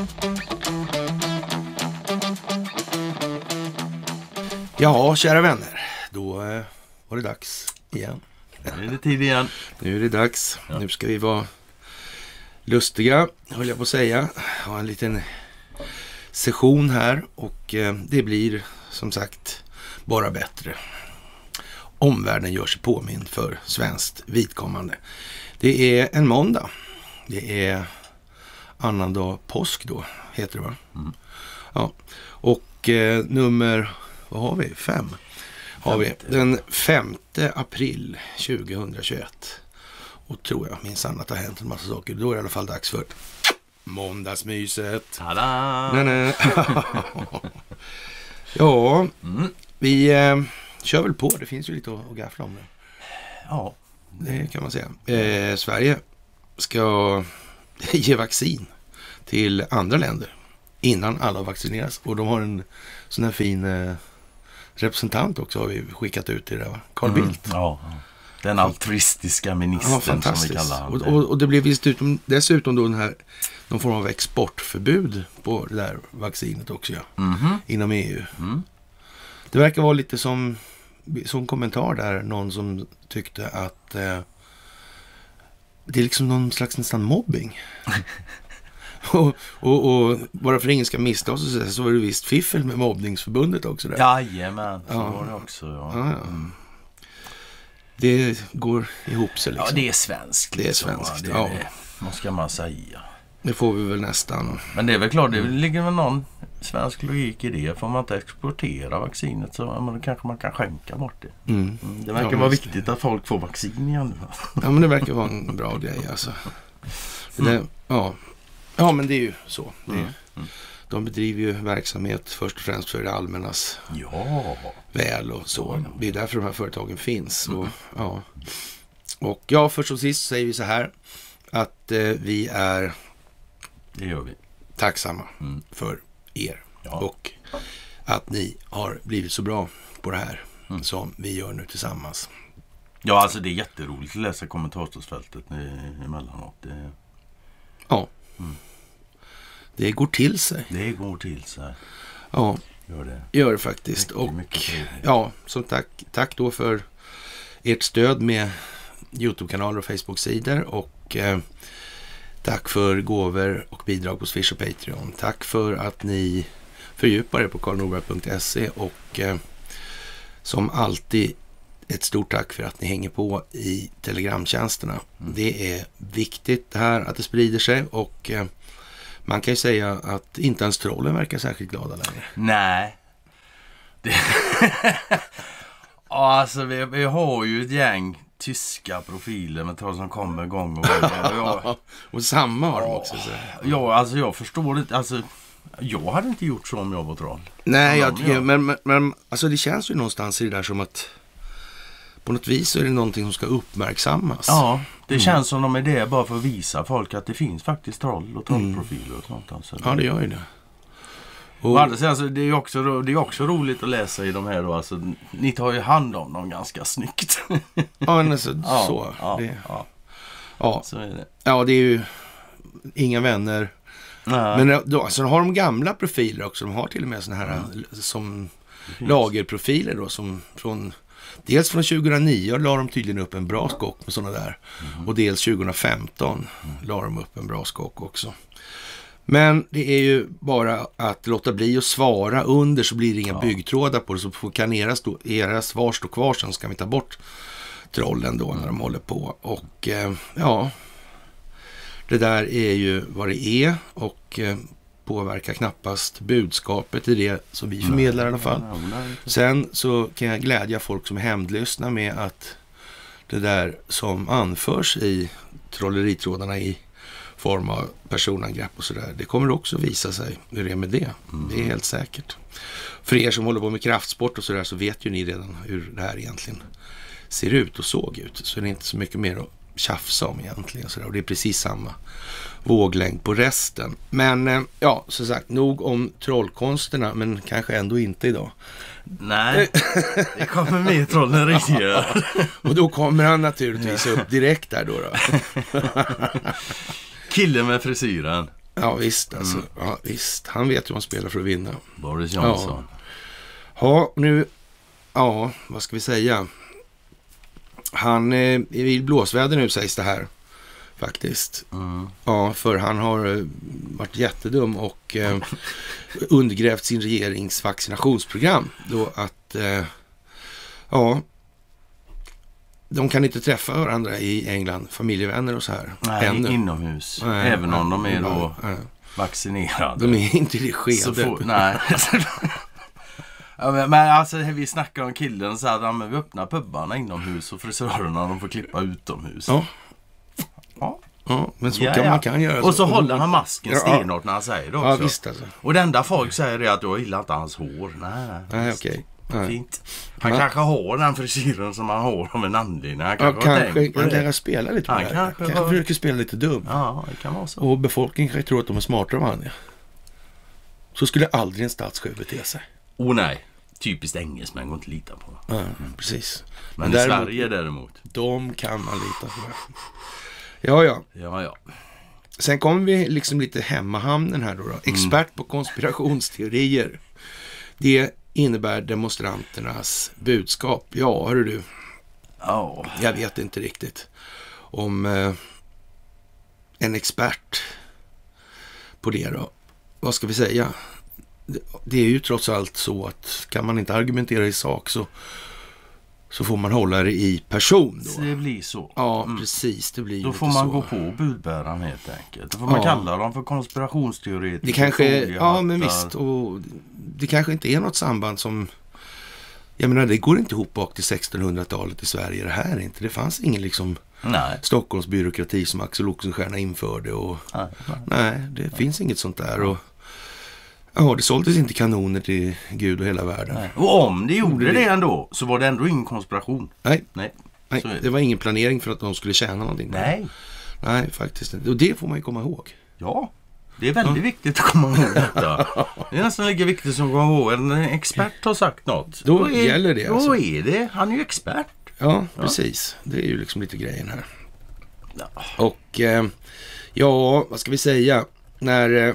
Ja, kära vänner, då var det dags igen. Nu är det tid igen. Nu är det dags. Ja. Nu ska vi vara lustiga, höll jag på att säga. Ha en liten session här och det blir som sagt bara bättre. Omvärlden gör sig påmind för svenskt vidkommande. Det är en måndag. Det är annandag påsk då, heter det va? Mm. Ja, och nummer... Vad har vi? 5. Har vi den 5 april 2021. Och tror jag minsann att det har hänt en massa saker. Då är det i alla fall dags för måndagsmyset. Tada! Ja, vi kör väl på. Det finns ju lite att gaffla om det. Ja. Det kan man säga. Sverige ska ge vaccin till andra länder innan alla vaccineras. Och de har en sån här fin... representant också har vi skickat ut till det, va? Carl Bildt. Ja, den altruistiska ministern som vi kallar honom. Och det blev dessutom då någon form av exportförbud på det där vaccinet också, ja. Inom EU. Det verkar vara lite som kommentar där, någon som tyckte att det är liksom någon slags nästan mobbing. Och bara för ingen ska missa oss så var det visst fiffel med mobbningsförbundet också där. Jajamän, så var det också. Ja. Det går ihop sig liksom. Ja, det är svenskt. Det är svenskt, ja. Vad ska man säga? Det får vi väl nästan. Men det är väl klart, det ligger väl någon svensk logik i det. Får man inte exportera vaccinet så då kanske man kan skänka bort det. Det verkar vara viktigt att folk får vaccin igen. Ja, men det verkar vara en bra grej alltså. Ja, men det är ju så. De bedriver ju verksamhet först och främst för det allmännas väl och så. Det är därför de här företagen finns. Och först och sist säger vi så här att vi är tacksamma för er. Och att ni har blivit så bra på det här som vi gör nu tillsammans. Ja, alltså det är jätteroligt att läsa kommentarsfältet emellanåt. Ja. Det går till sig. Ja, gör det faktiskt. Och ja, som tack då för ert stöd med YouTube-kanaler och Facebook-sidor och tack för gåvor och bidrag på Swish och Patreon. Tack för att ni fördjupar er på karlnorberg.se och som alltid ett stort tack för att ni hänger på i telegramtjänsterna. Det är viktigt det här att det sprider sig och man kan ju säga att inte ens trollen verkar särskilt glada längre. Nej. Alltså vi har ju ett gäng tyska profiler med troll som kommer gång och gång. Och samma har de också. Så. Ja, alltså jag förstår inte. Alltså, jag hade inte gjort så om jag var troll. Nej, men alltså det känns ju någonstans i det där som att på något vis är det någonting som ska uppmärksammas. Ja, det känns som de är det bara för att visa folk att det finns faktiskt troll och trollprofiler och sånt. Alltså. Ja, det gör ju det. Och alltså, det är också roligt att läsa i de här då. Alltså, ni tar ju hand om dem ganska snyggt. Ja, men alltså, så. Ja, så är det. Ja, det är ju inga vänner. Nej. Men då, alltså, de har de gamla profiler också. De har till och med såna här som lagerprofiler då som från... Dels från 2009 la de tydligen upp en bra skock med sådana där. Och dels 2015 la de upp en bra skock också. Men det är ju bara att låta bli att svara under så blir det inga byggtrådar på det. Så kan era svar stå kvar sen ska vi ta bort trollen då när de håller på. Och det där är ju vad det är och... påverkar knappast budskapet i det som vi förmedlar i alla fall. Sen så kan jag glädja folk som är hämndlystna med att det där som anförs i trolleritrådarna i form av personangrepp och sådär, det kommer också visa sig hur det är med det. Det är helt säkert. För er som håller på med kraftsport och sådär så vet ju ni redan hur det här egentligen ser ut och såg ut. Så det är inte så mycket mer att tjafsa om egentligen. Och det är precis samma våglängd på resten. Men som sagt, nog om trollkonsterna, men kanske ändå inte idag. Nej, det kommer med trollen. Och då kommer han naturligtvis upp direkt där då. Killen med frisyren. Ja, visst. Alltså. Ja, visst. Han vet hur man spelar för att vinna. Boris Johnson. Ja, nu... Ja, vad ska vi säga? Han är i blåsväder nu, sägs det här. Faktiskt. Ja, för han har varit jättedum och undergrävt sin regerings vaccinationsprogram. Då att... ja... De kan inte träffa varandra i England, familjevänner och så här. Nej, inomhus. Nej, även om de är då vaccinerade. De är inte i det skedet. Nej. Men alltså, vi snackar om killen så här, men vi öppnar pubbarna inomhus och frisörerna de får klippa utomhus. Ja, men så man kan göra. Och så håller han masken stenhårt när han säger det också. Ja, visst alltså. Och det enda folk säger är att du gillar inte hans hår. Nej, okej. Fint. Han kanske har den frisyren som han har om en anledning. Han kanske spelar lite med det. Kanske försöker spela lite dum. Ja, det kan vara så. Och befolkningen kanske tror att de är smartare än han är. Så skulle aldrig en statschef bete sig. Nej. Typiskt engelsmän går inte att lita på. Ja, precis. Men i Sverige däremot. De kan man lita på. Ja. Sen kommer vi liksom lite hemmahamnen här då. Expert på konspirationsteorier. Det innebär demonstranternas budskap. Ja, hörru du. Jag vet inte riktigt om en expert på det då. Vad ska vi säga? Det är ju trots allt så att kan man inte argumentera i sak så får man hålla det i person då. Det blir så. Ja, precis. Det blir då får man så. Gå på budbäraren helt enkelt. Då får man kalla dem för konspirationsteoretiker. Det kanske, men visst. Och det kanske inte är något samband som... Jag menar, det går inte ihop bak till 1600-talet i Sverige. Det här inte. Det fanns ingen liksom Stockholmsbyråkrati som Axel Oxenstierna införde. Och, nej, det finns inget sånt där. Och det såldes inte kanoner till Gud och hela världen. Nej. Och om det gjorde det ändå, så var det ändå ingen konspiration. Nej. Det var ingen planering för att de skulle tjäna någonting. Nej, faktiskt inte. Och det får man ju komma ihåg. Ja, det är väldigt viktigt att komma ihåg detta. Det är nästan lika viktigt som att komma ihåg. En expert har sagt något. Då gäller det. Då är det. Han är ju expert. Ja, precis. Det är ju liksom lite grejen här. Och vad ska vi säga? När...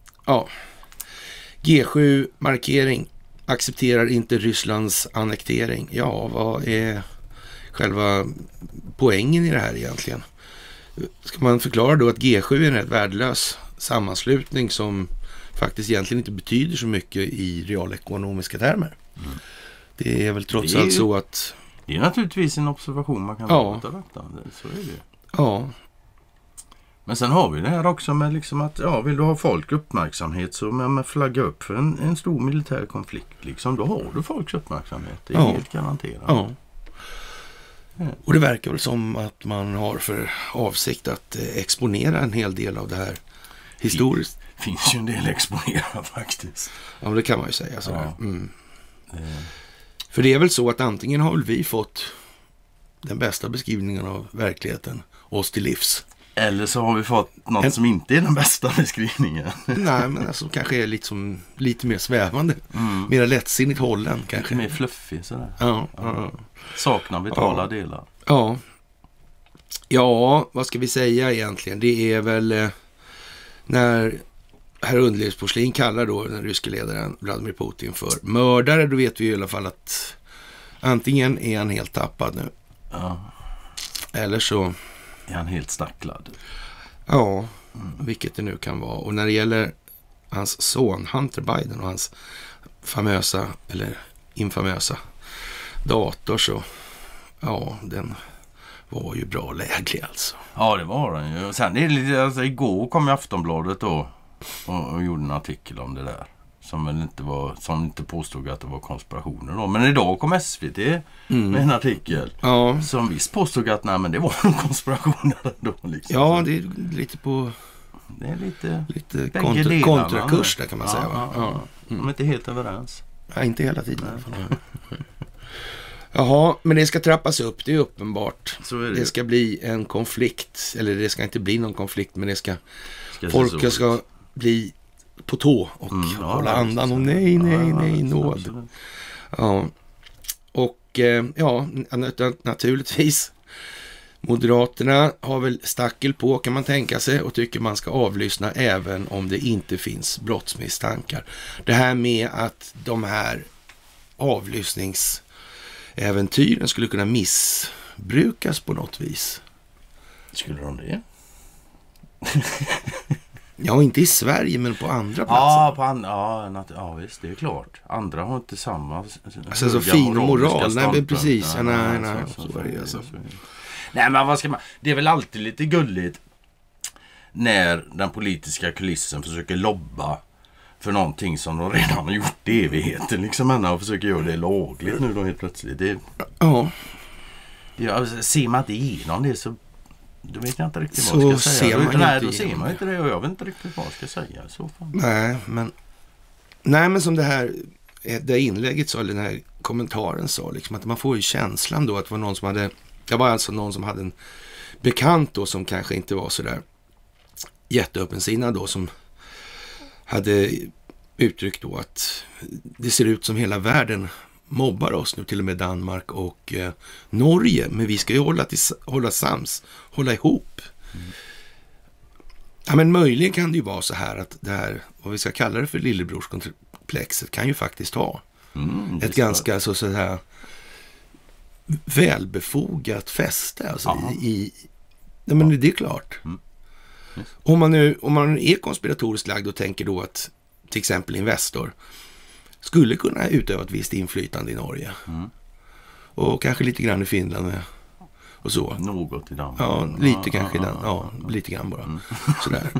G7-markering accepterar inte Rysslands annektering. Ja, vad är själva poängen i det här egentligen? Ska man förklara då att G7 är en rätt värdelös sammanslutning som faktiskt egentligen inte betyder så mycket i realekonomiska termer? Det är väl trots allt så att... Det är naturligtvis en observation man kan låta detta. Så är det. Ja. Men sen har vi det här också med liksom att vill du ha folk uppmärksamhet så med flagga upp för en stor militär konflikt liksom, då har du folks uppmärksamhet. Det är helt garanterat. Ja. Och det verkar väl som att man har för avsikt att exponera en hel del av det här historiskt. Det finns ju en del exponera faktiskt. Ja, det kan man ju säga. Så För det är väl så att antingen har väl vi fått den bästa beskrivningen av verkligheten oss till livs. Eller så har vi fått något som inte är den bästa beskrivningen. Nej, men alltså kanske är lite mer svävande. Mer lättsinnigt hållen kanske. Lite mer fluffig sådär. Ja. Saknar vitala delar. Ja, vad ska vi säga egentligen? Det är väl när herr Underlivsporslin kallar då den ryska ledaren Vladimir Putin för mördare. Då vet vi i alla fall att antingen är han helt tappad nu. Eller så... Är han helt stacklad? Ja, vilket det nu kan vara. Och när det gäller hans son Hunter Biden och hans famösa eller infamösa dator så den var ju bra läglig alltså. Ja, det var den ju. Sen är det lite, alltså, igår kom ju Aftonbladet då och gjorde en artikel om det där. Som inte påstod att det var konspirationer då. Men idag kom SVT med en artikel som visst påstod att men det var en konspiration då. Liksom. Ja, det är lite på... Det är lite kontrakurs där kan man säga. Va? De är inte helt överens. Ja, inte hela tiden. Jaha, men det ska trappas upp, det är uppenbart. Så är det. Det ska bli en konflikt, eller det ska inte bli någon konflikt, men det ska folk ska bli på tå och hålla andan och nej, nåd. Ja. Och naturligtvis Moderaterna har väl stackel på, kan man tänka sig, och tycker man ska avlyssna även om det inte finns brottsmisstankar. Det här med att de här avlyssningsäventyren skulle kunna missbrukas på något vis. Skulle de det? Ja, inte i Sverige, men på andra platser. Ja, visst, det är klart. Andra har inte samma... Alltså så fin moral. Nej, precis. Nej, så är det alltså. Nej, men vad ska man... Det är väl alltid lite gulligt när den politiska kulissen försöker lobba för någonting som de redan har gjort i evigheten. Liksom och försöker göra det lagligt nu då helt plötsligt. Ja. Ser man inte igenom det så... Då vet jag inte riktigt så vad jag ska säga. Då ser man inte det och jag vet inte riktigt vad jag ska säga i så fall. Nej, men som det inlägget sa, eller den här kommentaren sa, liksom, att man får ju känslan då att det var någon som hade... Det var alltså någon som hade en bekant då som kanske inte var så där jätteöppensinnad då, som hade uttryckt då att det ser ut som hela världen mobbar oss nu, till och med Danmark och Norge, men vi ska ju hålla sams, hålla ihop. Ja, men möjligen kan det ju vara så här att det här, vad vi ska kalla det för lillebrorskomplexet, kan ju faktiskt ha ett ganska så här välbefogat fäste alltså ja, men det är klart. Om man är konspiratoriskt lagd och tänker då att till exempel Investor skulle kunna utöva ett visst inflytande i Norge. Och kanske lite grann i Finland med, och så. Något i Danmark. Ja, lite kanske i den. Ja, lite grann bara. Sådär.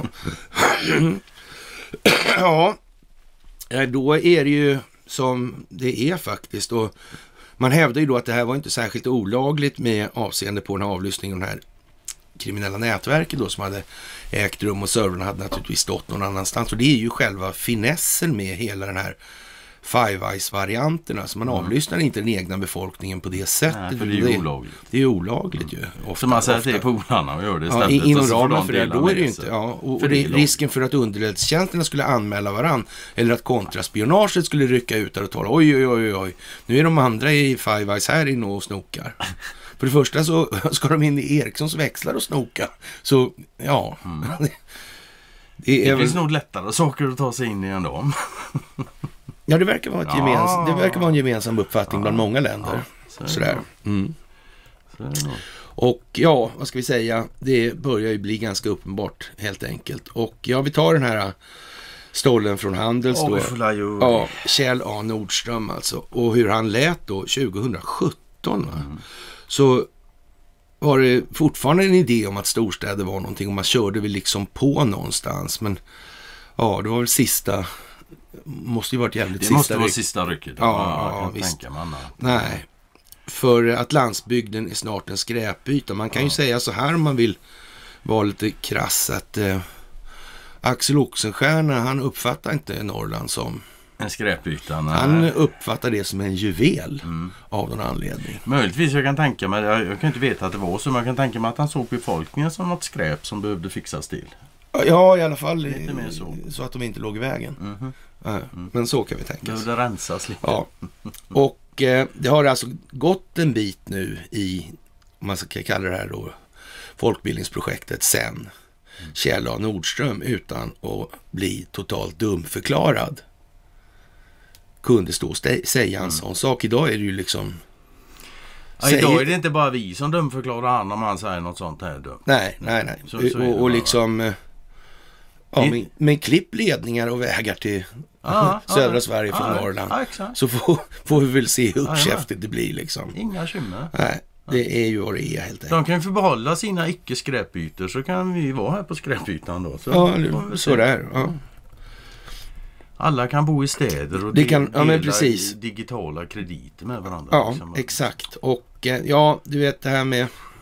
Ja, då är det ju som det är faktiskt. Och man hävdar ju då att det här var inte särskilt olagligt med avseende på den här avlyssningen, den här kriminella nätverket då som hade ägt rum, och servrarna hade naturligtvis stått någon annanstans. Och det är ju själva finessen med hela den här Five Eyes-varianterna. Så man avlyssnar inte den egna befolkningen på det sättet. Nej, för det är ju olagligt. Det är olagligt ju. Ofta, så man säger att det är polarna och gör det istället. Ja, inom ramen för det, då är det ju inte. Ja, och risken för att underrättelsetjänsterna skulle anmäla varann, eller att kontraspionaget skulle rycka ut där och tala oj, nu är de andra i Five Eyes här inne och snokar. För det första så ska de in i Ericssons växlar och snoka. Så, ja. Det finns nog lättare saker att ta sig in i ändå. Ja, det verkar vara en gemensam uppfattning bland många länder. Sådär. Och ja, vad ska vi säga? Det börjar ju bli ganska uppenbart helt enkelt. Och ja, vi tar den här stollen från Handels då. Ja, Kjell A. Nordström alltså. Och hur han lät då 2017. Så var det fortfarande en idé om att storstäder var någonting, och man körde väl liksom på någonstans. Men ja, det var väl måste ju varit jävligt sista. Det måste vara sista rycket. Ja, visst. Nej, för att landsbygden är snart en skräpyta. Man kan ju säga så här om man vill vara lite krass, att Axel Oxenstierna, han uppfattar inte Norrland som en skräpyta. Han uppfattar det som en juvel av någon anledning. Möjligtvis, jag kan tänka mig, jag kan inte veta att det var så, men jag kan tänka mig att han såg befolkningen som något skräp som behövde fixas till. Ja, i alla fall så att de inte låg i vägen. Men så kan vi tänka. Behövde rensas lite. Ja. Och det har alltså gått en bit nu i, om man ska kalla det här då, folkbildningsprojektet sen Kjell A. Nordström, utan att bli totalt dumförklarad, kunde stå och säga en sån sak. Idag är det ju liksom... Ja, idag är det inte bara vi som dumförklarar han om han säger något sånt här dumt. Nej. Så och liksom... Ja, men klippledningar och vägar till södra Sverige från Norrland. Så får vi väl se hur uppkäftigt det blir liksom. Inga kymmer. Nej, det är ju vad det är helt enkelt. De kan ju få behålla sina icke-skräpytor, så kan vi vara här på skräpytan då. Så där, ja. Alla kan bo i städer och dela digitala krediter med varandra. Ja, liksom. Exakt. Och ja, du vet det här med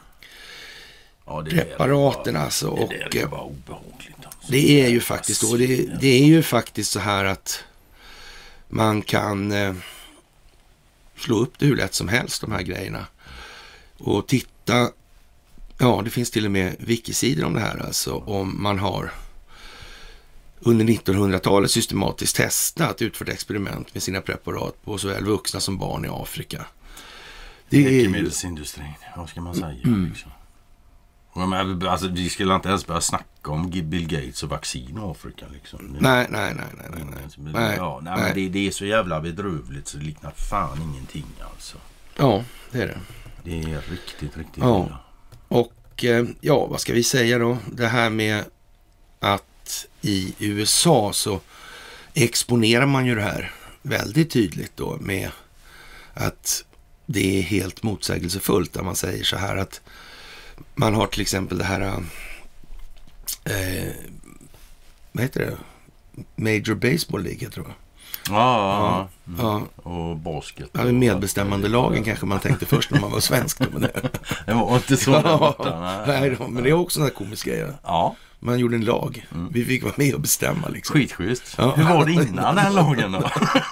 preparaten alltså. Och det är bara obehagligt. Alltså. Det är ju faktiskt så. Det är ju faktiskt så här att man kan slå upp det hur lätt som helst, de här grejerna. Och titta, ja, det finns till och med wikisidor om det här alltså. Om man har under 1900-talet systematiskt testat, utfört experiment med sina preparat på såväl vuxna som barn i Afrika. läkemedelsindustrin, vad ska man säga liksom. Alltså, vi skulle inte ens börja snacka om Bill Gates och vaccin i Afrika liksom. Nej. Men det är så jävla bedrövligt så det liknar fan ingenting alltså. Ja, det är det. Det är riktigt ja. Och vad ska vi säga då? Det här med att i USA så exponerar man ju det här väldigt tydligt då med att det är helt motsägelsefullt där man säger så här att man har till exempel det här vad heter det? Major Baseball League, tror jag. Ja. Och basket. Ja, medbestämmande lagen kanske man tänkte först när man var svensk. Men det var inte så borta. Nej, men det är också en sån här komisk grej. Ja. Man gjorde en lag. Vi fick vara med och bestämma. Liksom. Skitschysst. Ja. Hur var det innan den lagen då?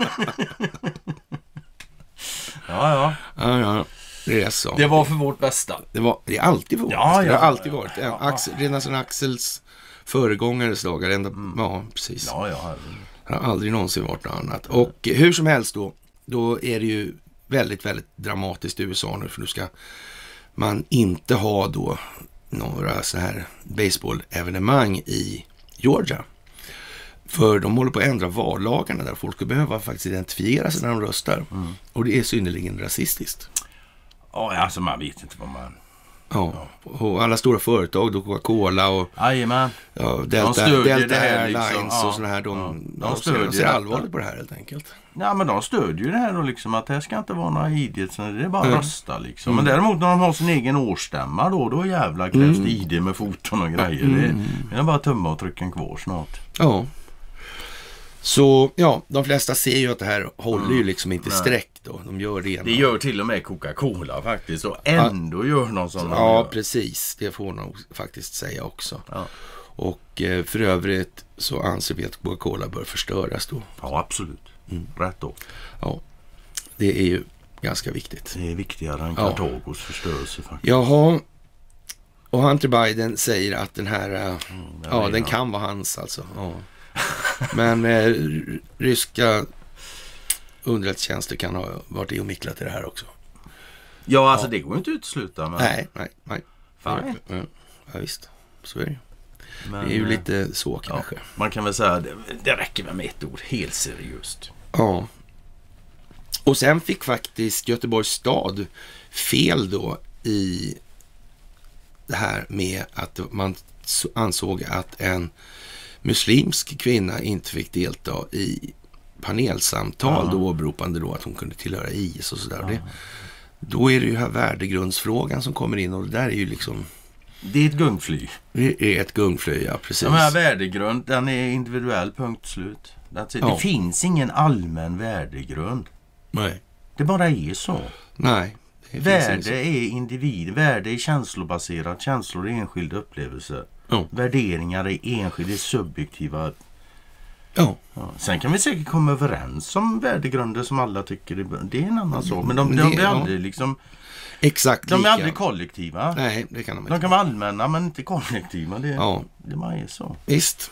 Ja. Det är så. Det var för vårt bästa. Det är alltid för vårt bästa. Det har alltid varit. Redan sedan Axels föregångares lagar. Ja, precis. Ja. Det har aldrig någonsin varit något annat. Och hur som helst då är det ju väldigt, väldigt dramatiskt i USA nu. För nu ska man inte ha då några så här baseball-evenemang i Georgia. För de håller på att ändra vallagarna där folk ska behöva faktiskt identifiera sig när de röstar. Och det är synnerligen rasistiskt. Ja, alltså man vet inte vad man... Ja, och alla stora företag, då Coca-Cola och Delta Airlines liksom. Och sådana här, de ser allvarligt på det här helt enkelt. Ja, men de stödjer ju det här då liksom, att det ska inte vara några idiots, det är bara rösta liksom. Men däremot när de har sin egen årsstämma då jävla krävs det ID med foton och grejer. Det är bara tumma och trycka en kvar snart. Ja. Så de flesta ser ju att det här håller ju liksom inte sträck då. De gör det. Det gör till och med Coca-Cola faktiskt. Och ändå gör någon sån. Ja, precis. Det får nog faktiskt säga också. Ja. Och för övrigt så anser vi att Coca-Cola bör förstöras då. Ja, absolut. Rätt då. Ja, det är ju ganska viktigt. Det är viktigare än Kartagos förstörelse faktiskt. Jaha. Och Hunter Biden säger att den här, den kan vara hans alltså. Ja. Men ryska underrättelsetjänster kan ha varit i och micklat i det här också. Ja, alltså det går inte att utsluta. Men... Nej. Fan. Ja, visst. Så är det. Men, det är ju lite så kanske. Man kan väl säga det räcker med ett ord. Helt seriöst. Ja. Och sen fick faktiskt Göteborgs stad fel då i det här med att man ansåg att en muslimsk kvinna inte fick delta i panelsamtal då åberopande då att hon kunde tillhöra IS och sådär. Då är det ju här värdegrundsfrågan som kommer in och det där är ju liksom... Det är ett gungfly. Det är ett gungfly, ja precis. Den här värdegrund, den är individuell, punkt slut. Det finns ingen allmän värdegrund. Nej. Det bara är så. Nej. Värde är individ, värde är känslobaserat, känslor är enskilda upplevelser. Värderingar är enskilda, subjektiva. Ja. Sen kan vi säkert komma överens om värdegrunder som alla tycker det är en annan sak. Men de är aldrig liksom... Exakt de är aldrig kollektiva. Nej, det kan de inte. De kan vara allmänna men inte kollektiva. Det bara är så. Visst.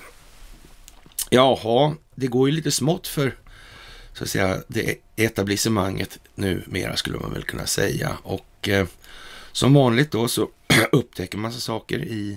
Jaha, det går ju lite smått för så att säga det etablissemanget numera skulle man väl kunna säga. Och som vanligt då så upptäcker man saker i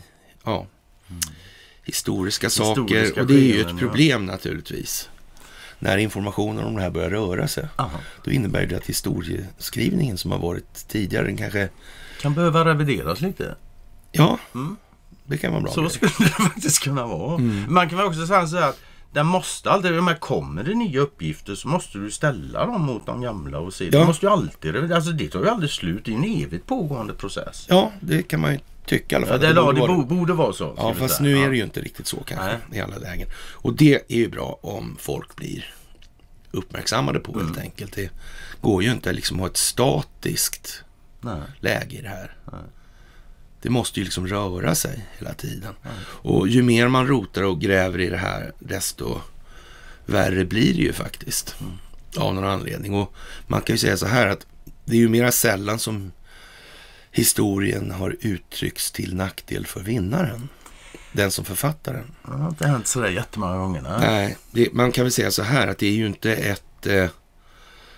historiska saker. Och det är ju ett problem naturligtvis. När informationen om det här börjar röra sig. Då innebär det att historieskrivningen som har varit tidigare den kanske... kan behöva revideras lite. Ja, det kan vara bra. Så skulle det faktiskt kunna vara. Man kan väl också säga så att den måste alltid, om det kommer det nya uppgifter så måste du ställa dem mot de gamla och se. Det måste ju alltid, alltså det tar ju aldrig slut. Det är en evigt pågående process. Ja, det kan man ju tycka i alla fall. Det borde vara så. Ja, fast nu är det ju inte riktigt så kanske i alla lägen. Och det är ju bra om folk blir uppmärksammade på helt enkelt. Det går ju inte liksom att ha ett statiskt läge i det här. Nej. Det måste ju liksom röra sig hela tiden. Och ju mer man rotar och gräver i det här desto värre blir det ju faktiskt. Av någon anledning. Och man kan ju säga så här att det är ju mera sällan som historien har uttryckts till nackdel för vinnaren. Den som författar den. Det har inte hänt sådär jättemånga gånger. Nej, man kan väl säga så här att det är ju inte ett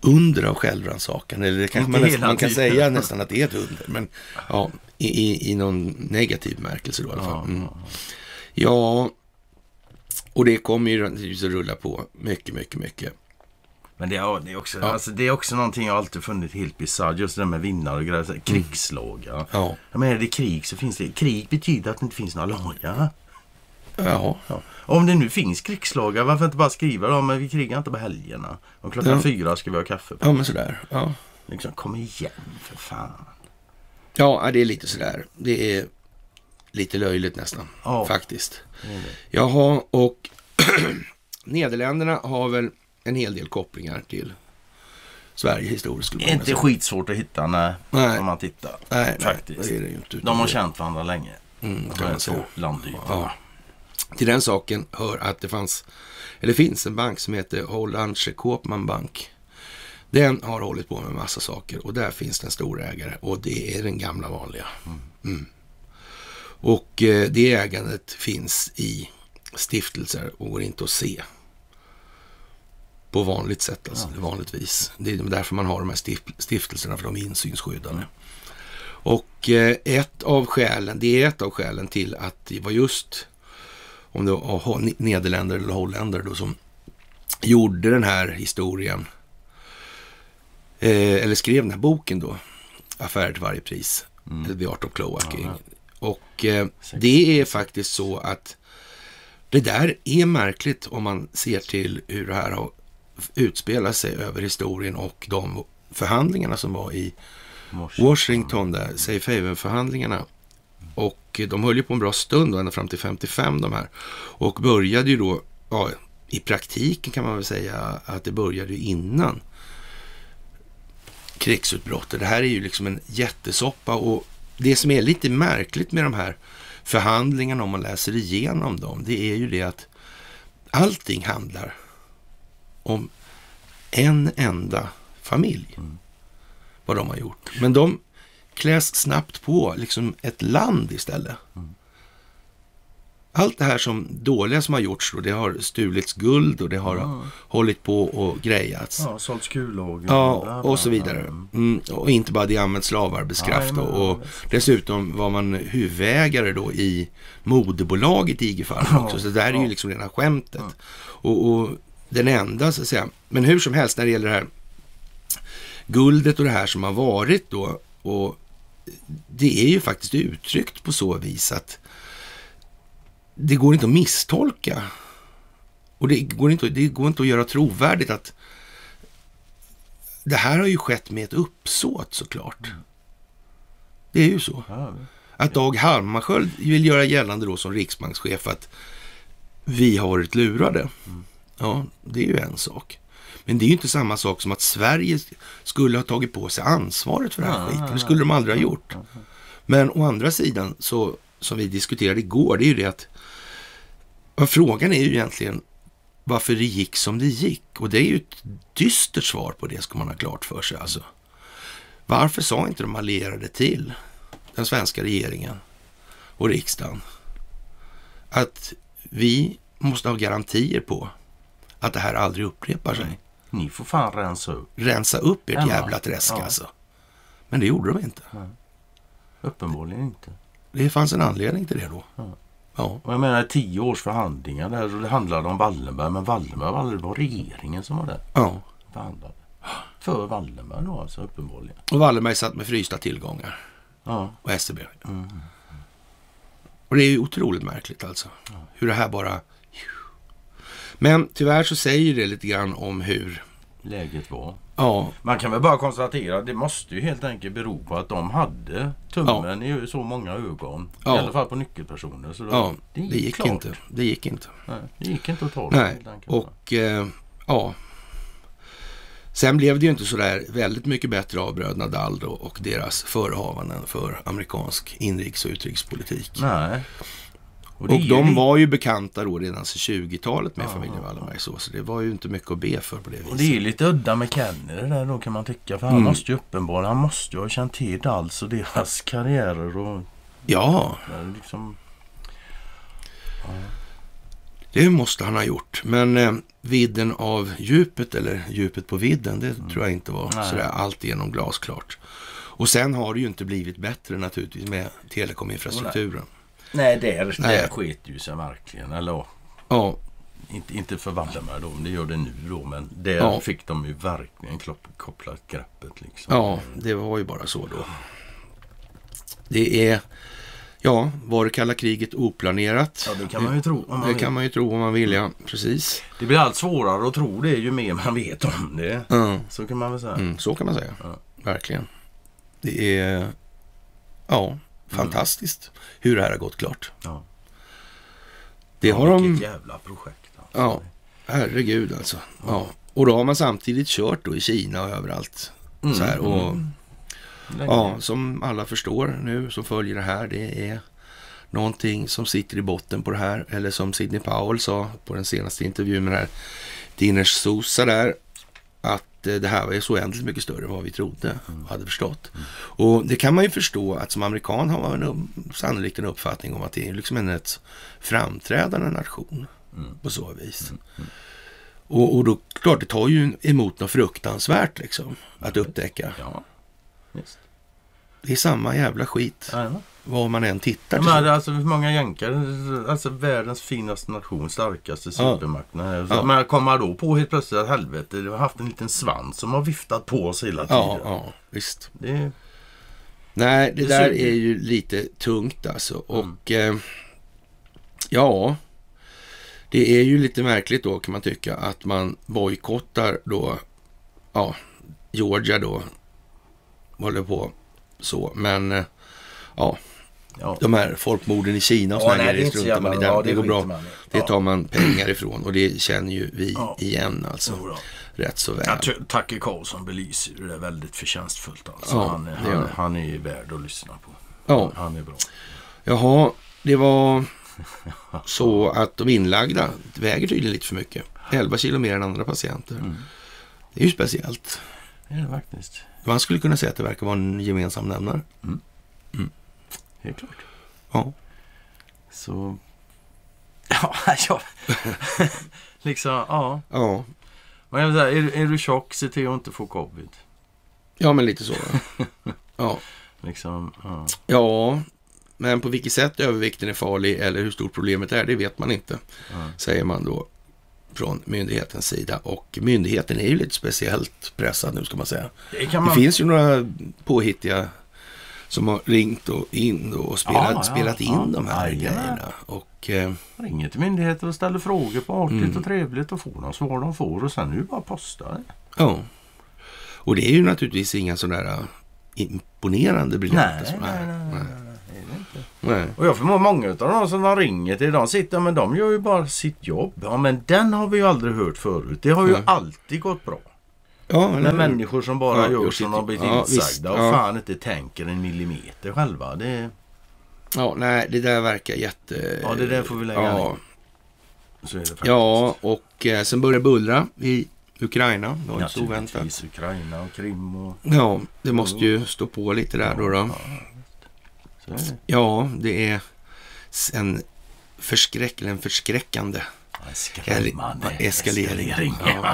under av självrannsakan. Eller det kanske man kan säga nästan att det är ett under. Men ja, i någon negativ märkelse då i alla fall. Mm. Ja, och det kommer ju att rulla på mycket. Men det är också, alltså, det är också någonting jag alltid funnit helt bisarrt. Just det där med vinnare och grejer. Krigslagar. Ja. Jag menar, det är krig så finns det. Krig betyder att det inte finns några lagar. Ja. Om det nu finns krigslagar, varför inte bara skriva då? Men vi krigar inte på helgerna. Och klockan 4 ska vi ha kaffe på. Ja, men sådär. Ja. Liksom, kom igen för fan. Ja, det är lite sådär. Det är lite löjligt nästan. Faktiskt. Jaha, och Nederländerna har väl en hel del kopplingar till Sverige historiskt. Det är inte skitsvårt att hitta när man tittar. Nej, faktiskt. Det är det ju inte. De har känt varandra länge. Kan man säga. Landytan. Ja. Till den saken hör att det finns en bank som heter Hollandsche Koopman Bank. Den har hållit på med en massa saker och där finns det en stor ägare och det är den gamla vanliga. Och det ägandet finns i stiftelser och går inte att se på vanligt sätt, alltså vanligtvis. Det är därför man har de här stiftelserna, för de är insynsskyddade. Och ett av skälen till att det var just om det var Nederländer eller Holländer då som gjorde den här historien eller skrev den här boken då, Affär till varje pris, The Art of Cloaking. Och det är faktiskt så att det där är märkligt om man ser till hur det här har utspelat sig över historien och de förhandlingarna som var i Washington där, Safe Haven-förhandlingarna. Och de höll ju på en bra stund då, ända fram till 55 de här. Och började ju då, i praktiken kan man väl säga att det började ju innan krigsutbrottet. Det här är ju liksom en jättesoppa och det som är lite märkligt med de här förhandlingarna om man läser igenom dem, det är ju det att allting handlar om en enda familj. Vad de har gjort. Men de kläs snabbt på liksom ett land istället. Allt det här som dåliga som har gjorts då, det har stulits guld och det har hållit på och grejats. Ja, sålts kullager. Ja, och så vidare. Och inte bara det använt slavarbetskraft. Och dessutom var man huvudägare då i moderbolaget i IG-fallen också. Så det där är ju liksom rena skämtet. Och den enda så att säga. Men hur som helst när det gäller det här guldet och det här som har varit då, och det är ju faktiskt uttryckt på så vis att det går inte att misstolka. Och det går inte att göra trovärdigt att det här har ju skett med ett uppsåt såklart. Det är ju så. Att Dag Hammarskjöld vill göra gällande då som riksbankschef att vi har varit lurade. Ja, det är ju en sak. Men det är ju inte samma sak som att Sverige skulle ha tagit på sig ansvaret för det här skiten. Det skulle de aldrig ha gjort. Men å andra sidan, så som vi diskuterade igår, det är ju det att frågan är ju egentligen varför det gick som det gick. Och det är ju ett dystert svar på det, ska man ha klart för sig. Alltså. Varför sa inte de allierade till den svenska regeringen och riksdagen att vi måste ha garantier på att det här aldrig upprepar sig? Ni får fan rensa upp ert jävla träsk alltså. Men det gjorde de inte. Uppenbarligen inte. Det fanns en anledning till det då. Ja. Och jag menar 10 års förhandlingar där, och det handlade om Wallenberg, men Wallenberg var regeringen som var där. Ja. Förhandlade. För Wallenberg då alltså, uppenbarligen. Och Wallenberg satt med frysta tillgångar. Ja. Och SEB. Och det är ju otroligt märkligt alltså. Hur det här bara... Men tyvärr så säger det lite grann om hur läget var. Ja. Man kan väl bara konstatera att det måste ju helt enkelt bero på att de hade tummen i så många ögon. I alla fall på nyckelpersoner. Så då, det gick inte. Det gick inte. Nej, det gick inte att ta det. Nej. Och sen blev det ju inte så där väldigt mycket bättre av bröderna Dahl då och deras förehavanden för amerikansk inrikes- och utrikespolitik. Nej. Och de var ju bekanta då redan sedan 20-talet med familjen Wallenberg så det var ju inte mycket att be för på det viset. Och det är lite udda med Kennedy där då kan man tycka, för han måste ju uppenbarligen, han måste ju ha känt till alls och deras karriärer och liksom Det måste han ha gjort. Men vidden av djupet, eller djupet på vidden, det tror jag inte var sådär alltigenom glasklart. Och sen har det ju inte blivit bättre naturligtvis med telekominfrastrukturen. Nej, det sket ju sig verkligen. Eller ja. Inte förvandla mig då, det gör det nu då, men där fick de ju verkligen kopplat greppet liksom. Ja, det var ju bara så då. Det är, var det kalla kriget oplanerat? Ja, det kan man ju tro. Det kan man ju tro om man vill, ja, precis. Det blir allt svårare att tro det ju mer man vet om det. Så kan man väl säga. Så kan man säga, verkligen. Det är, fantastiskt hur det här har gått klart. Ja. Det har de... Vilket jävla projekt. Alltså. Ja, herregud alltså. Ja. Och då har man samtidigt kört då i Kina och överallt. Så här, och som alla förstår nu som följer det här, det är någonting som sitter i botten på det här. Eller som Sidney Powell sa på den senaste intervjun med det här Dinesh Souza där, att det här var så oändligt mycket större än vad vi trodde och hade förstått. Och det kan man ju förstå att som amerikan har man sannolikt en uppfattning om att det är liksom en framträdande nation på så vis. Och då klart det tar ju emot något fruktansvärt liksom att upptäcka. Ja, just. Det är samma jävla skit. Vad man än tittar till. Men alltså hur många jänkar, alltså världens finaste nation, starkaste supermakten. Ja. Men kommer då på helt plötsligt att helvete, det har haft en liten svans som har viftat på oss hela tiden. Ja, visst. Nej, det där är ju lite tungt alltså. Och det är ju lite märkligt då kan man tycka att man bojkottar då, Georgia då håller på så, men de här folkmorden i Kina och såna grejer struntar man i den. Det går bra. Det tar man pengar ifrån och det känner ju vi igen alltså. Rätt så väl. Tucker Carlson belyser det är väldigt förtjänstfullt alltså. Han är värd att lyssna på. Ja. Han är bra. Jaha, det var så att de inlagda väger tydligen lite för mycket. 11 kilo mer än andra patienter. Det är ju speciellt. Det är det faktiskt. Man skulle kunna säga att det verkar vara en gemensam nämnare. Helt klart. Ja. Så... liksom, Ja. Men jag vill säga, är du tjock, se till att inte få covid. Ja, men lite så. Ja. Liksom, Ja, men på vilket sätt övervikten är farlig eller hur stort problemet är, det vet man inte. Säger man då från myndighetens sida. Och myndigheten är ju lite speciellt pressad nu ska man säga. Det finns ju några påhittiga som har ringt och spelat in de här grejerna. Och ringer till myndigheter och ställer frågor på artigt och trevligt och får de svar de får och sen nu bara postar. Ja. Och det är ju naturligtvis inga sådana imponerande briljanter som är. Nej. Och jag förmår många av dem som de ringer till, de sitter, men de gör ju bara sitt jobb. Ja, men den har vi ju aldrig hört förut. Det har ju alltid gått bra. Ja, med människor som bara gör som de blivit insagda och fan inte tänker en millimeter själva. Nej, det där verkar jätte... Ja, det där får vi lägga ner. Så är det faktiskt. Ja, och sen börjar bullra i Ukraina. Det var inte så oväntat. Ukraina och Krim och... Ja, det måste ju stå på lite där då. Ja, det är en förskräckande eskalering.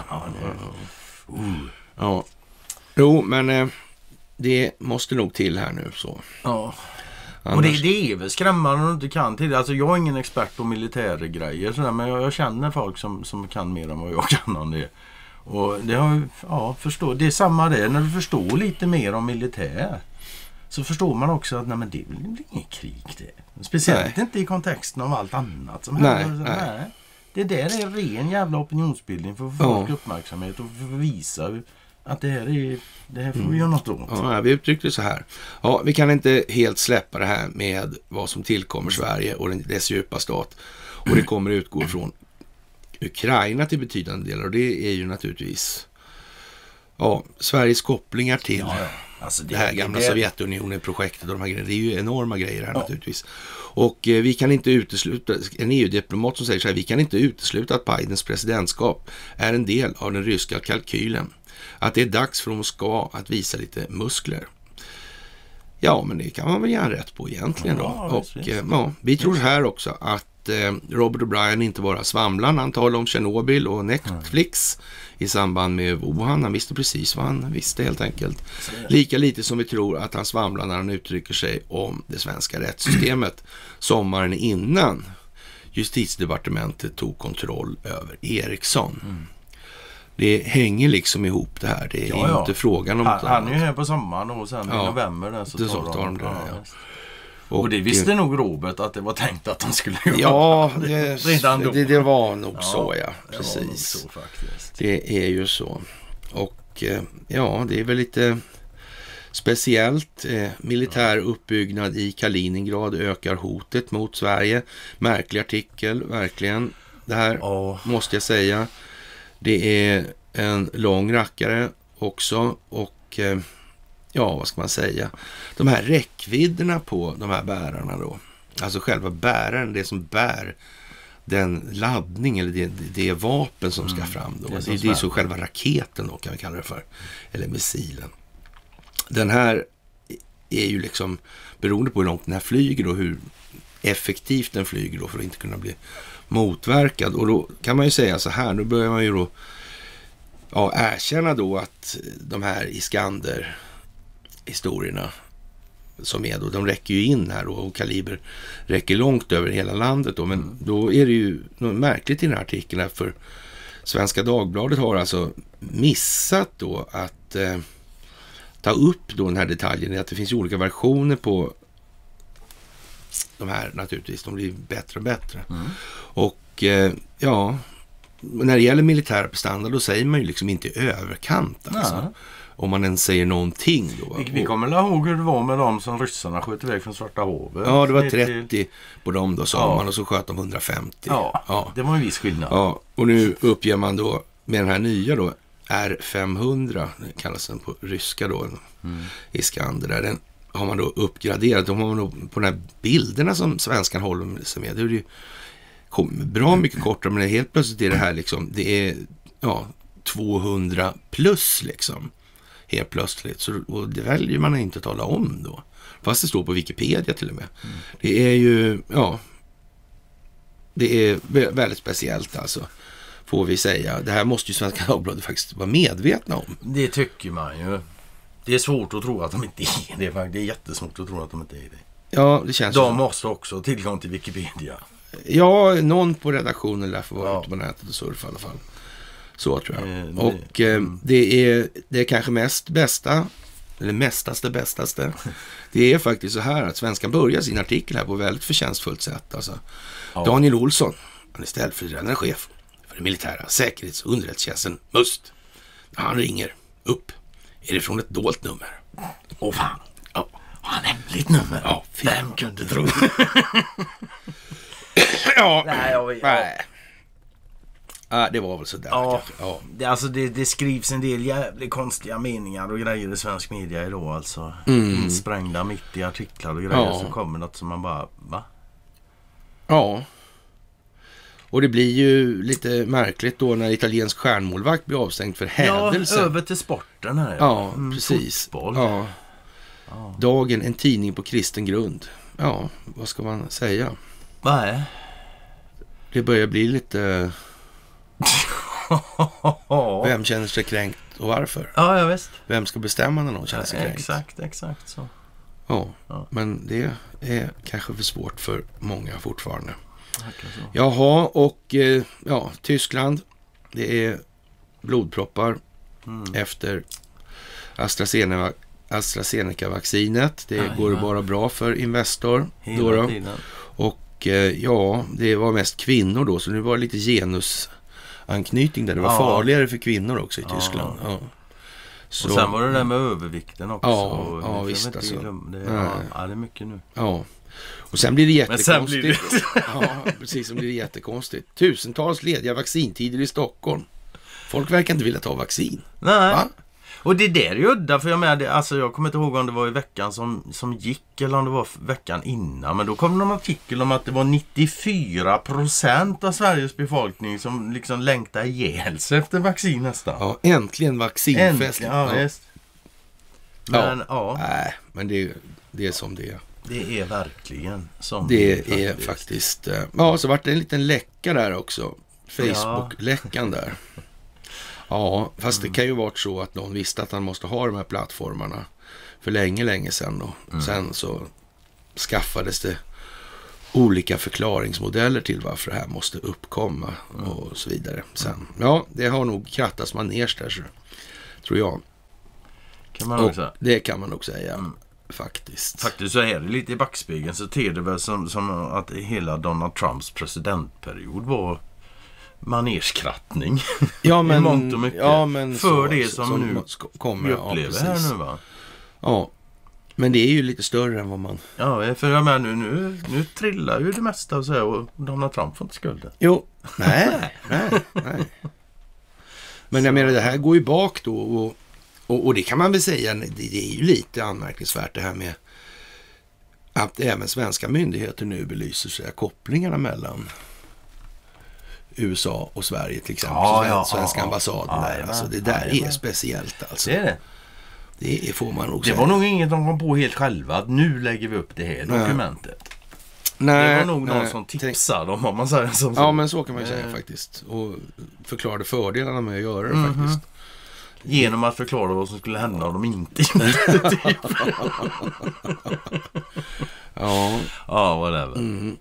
Ja. Jo, men det måste nog till här nu så. Ja. Och det är väl skrämmande om du inte kan till. Alltså jag är ingen expert på militära grejer sådär, men jag känner folk som kan mer än vad jag kan om det. Och det har förstå. Det är samma det när du förstår lite mer om militär. Så förstår man också att nej, det blir inget krig det. Speciellt inte i kontexten av allt annat som händer. Det där är ren jävla opinionsbildning för att få folk uppmärksamhet och för att visa att det här får vi göra något åt. Ja, vi uttryckte det så här. Ja, vi kan inte helt släppa det här med vad som tillkommer Sverige och dess djupa stat. Och det kommer utgå från Ukraina till betydande delar. Och det är ju naturligtvis Sveriges kopplingar till alltså det här gamla Sovjetunionen-projektet och de här grejerna. Det är ju enorma grejer här naturligtvis. Och vi kan inte utesluta, en EU-diplomat som säger så här, vi kan inte utesluta att Bidens presidentskap är en del av den ryska kalkylen. Att det är dags för Moskva att visa lite muskler. Ja, men det kan man väl göra rätt på egentligen då. Och vi tror här också att att Robert O'Brien inte bara svamlar när han talar om Tjernobyl och Netflix i samband med Wuhan. Han visste precis vad han visste helt enkelt. Lika lite som vi tror att han svamlar när han uttrycker sig om det svenska rättssystemet sommaren innan Justitiedepartementet tog kontroll över Ericsson. Det hänger liksom ihop det här. Det är inte frågan om det. Han är ju här på sommaren och sen i november där så tar de det. Och det visste nog Robert att det var tänkt att han skulle göra. Ja, det var nog så, precis. Det var nog så, faktiskt. Det är ju så. Och ja, det är väl lite speciellt. Militär uppbyggnad i Kaliningrad ökar hotet mot Sverige. Märklig artikel, verkligen. Det här måste jag säga. Det är en lång rackare också och ja, vad ska man säga? De här räckvidderna på de här bärarna då. Alltså själva bäraren, det som bär den laddning eller det vapen som ska fram då. Det är så själva raketen då kan vi kalla det för. Eller missilen. Den här är ju liksom beroende på hur långt den här flyger och hur effektivt den flyger då för att inte kunna bli motverkad. Och då kan man ju säga så här, då börjar man ju då erkänna då att de här Iskander-historierna som är då, de räcker ju in här då, och kaliber räcker långt över hela landet då, men då är det ju något märkligt i den här artikeln här, för Svenska Dagbladet har alltså missat då att ta upp då den här detaljen, att det finns ju olika versioner på de här naturligtvis, de blir bättre och bättre. Och ja, när det gäller militär prestanda då säger man ju liksom inte i överkant alltså. Om man ens säger någonting då. Vi kommer ihåg hur det var med dem som ryssarna sköt iväg från Svarta havet. Ja, det var 30 på dem då sa man, och så sköt de 150. Ja, det var en viss skillnad. Ja, och nu uppger man då med den här nya då R500, det kallas den på ryska då, Iskander där, den har man då uppgraderat. De har man då, på de här bilderna som svenskan håller sig med, det är ju bra mycket kortare, men helt plötsligt är det här liksom, det är 200 plus liksom, helt plötsligt. Så, och det väljer man inte att tala om då. Fast det står på Wikipedia till och med. Det är ju, det är väldigt speciellt alltså, får vi säga. Det här måste ju Svenska Dagbladet faktiskt vara medvetna om. Det tycker man ju. Det är svårt att tro att de inte är det. Det är jättesvårt att tro att de inte är det. Ja, det känns de måste också ha tillgång till Wikipedia. Ja, någon på redaktionen lär få vara ute på nätet och surfa i alla fall. Så tror jag. Och det är kanske bästaste. Det är faktiskt så här att Svenskan börjar sin artikel här på väldigt förtjänstfullt sätt. Alltså. Daniel Olsson, han är ställföreträdande chef för den militära säkerhets- och underrättelsetjänsten MUST. När han ringer upp är det från ett dolt nummer. Åh fan. Ja. Har han hemligt nummer? Ja, vem kunde tro? Det var väl sådär. Alltså det skrivs en del jävligt konstiga meningar och grejer i svensk media idag alltså. Insprängda mitt i artiklar och grejer, så kommer något som man bara, va? Ja. Och det blir ju lite märkligt då när italiensk stjärnmålvakt blir avstängd för hädelse. Ja, över till sporten här. Ja, precis. Fotboll. Ja. Dagen, en tidning på kristen grund. Ja, vad ska man säga? Nej. Det börjar bli lite... Vem känner sig kränkt och varför? Ja, jag visst. Vem ska bestämma när någon känner sig kränkt? Exakt så. Ja, men det är kanske för svårt för många fortfarande. Jaha, och Tyskland, det är blodproppar efter AstraZeneca-vaccinet. Det går bara bra för Investor. Hela tiden. Och det var mest kvinnor då, så nu var det lite genusanknytning där. Det var farligare för kvinnor också i Tyskland. Ja. Så, och sen var det där med övervikten också. Ja, visst alltså. Det är mycket nu. Ja. Och sen blir det jättekonstigt. Precis, som blir det jättekonstigt. Tusentals lediga vaccintider i Stockholm. Folk verkar inte vilja ta vaccin. Nej. Va? Och det där är ju udda, för jag kommer inte ihåg om det var i veckan som gick eller om det var veckan innan, men då kom det en artikel om att det var 94% av Sveriges befolkning som liksom längtar ihjäl sig efter vaccin nästan. Ja, äntligen vaccinfest. Men Nej, men det är som det är. Det är verkligen som det är faktiskt. Ja, så vart det en liten läcka där också. Facebook-läckan där. Ja, fast det kan ju vara så att någon visste att han måste ha de här plattformarna för länge sedan då. Sen så skaffades det olika förklaringsmodeller till varför det här måste uppkomma och så vidare. Sen, ja, det har nog krattats manege där, så tror jag. Kan man nog säga. Det kan man nog säga. Faktiskt så är det lite i backspegeln, så ter det väl som att hela Donald Trumps presidentperiod var manerskrattning. Ja, men, i mångt och mycket. Ja, men för så, det som nu kommer vi upplever här nu, va? Ja, men det är ju lite större än vad man... Ja, för jag menar nu trillar ju det mesta och så, och Donald Trump får inte skulden. Jo, nej. Men jag menar, det här går ju bak då, och det kan man väl säga, det är ju lite anmärkningsvärt det här med att även svenska myndigheter nu belyser sig kopplingarna mellan USA och Sverige till exempel. Svenska ambassaden där. Alltså, det där är speciellt alltså. Det är det. Det får man nog säga. Det var nog inget de kom på helt själva, att nu lägger vi upp det här dokumentet. Nej, det var nog någon som tipsade om man säger så. Ja, men så kan man ju säga faktiskt. Och förklarade fördelarna med att göra det faktiskt. Genom att förklara vad som skulle hända om de inte gjorde det. Ja, whatever.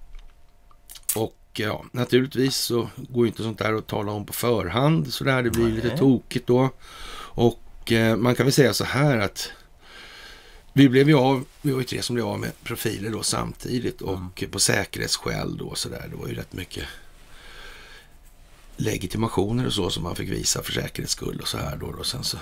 Och ja, naturligtvis så går ju inte sånt där att tala om på förhand. Så där det blir lite tokigt då. Och man kan väl säga så här att vi var ju 3 som blev av med profiler då samtidigt, och på säkerhetsskäl då så där. Det var ju rätt mycket legitimationer och så som man fick visa för säkerhets skull och så här då. Och sen så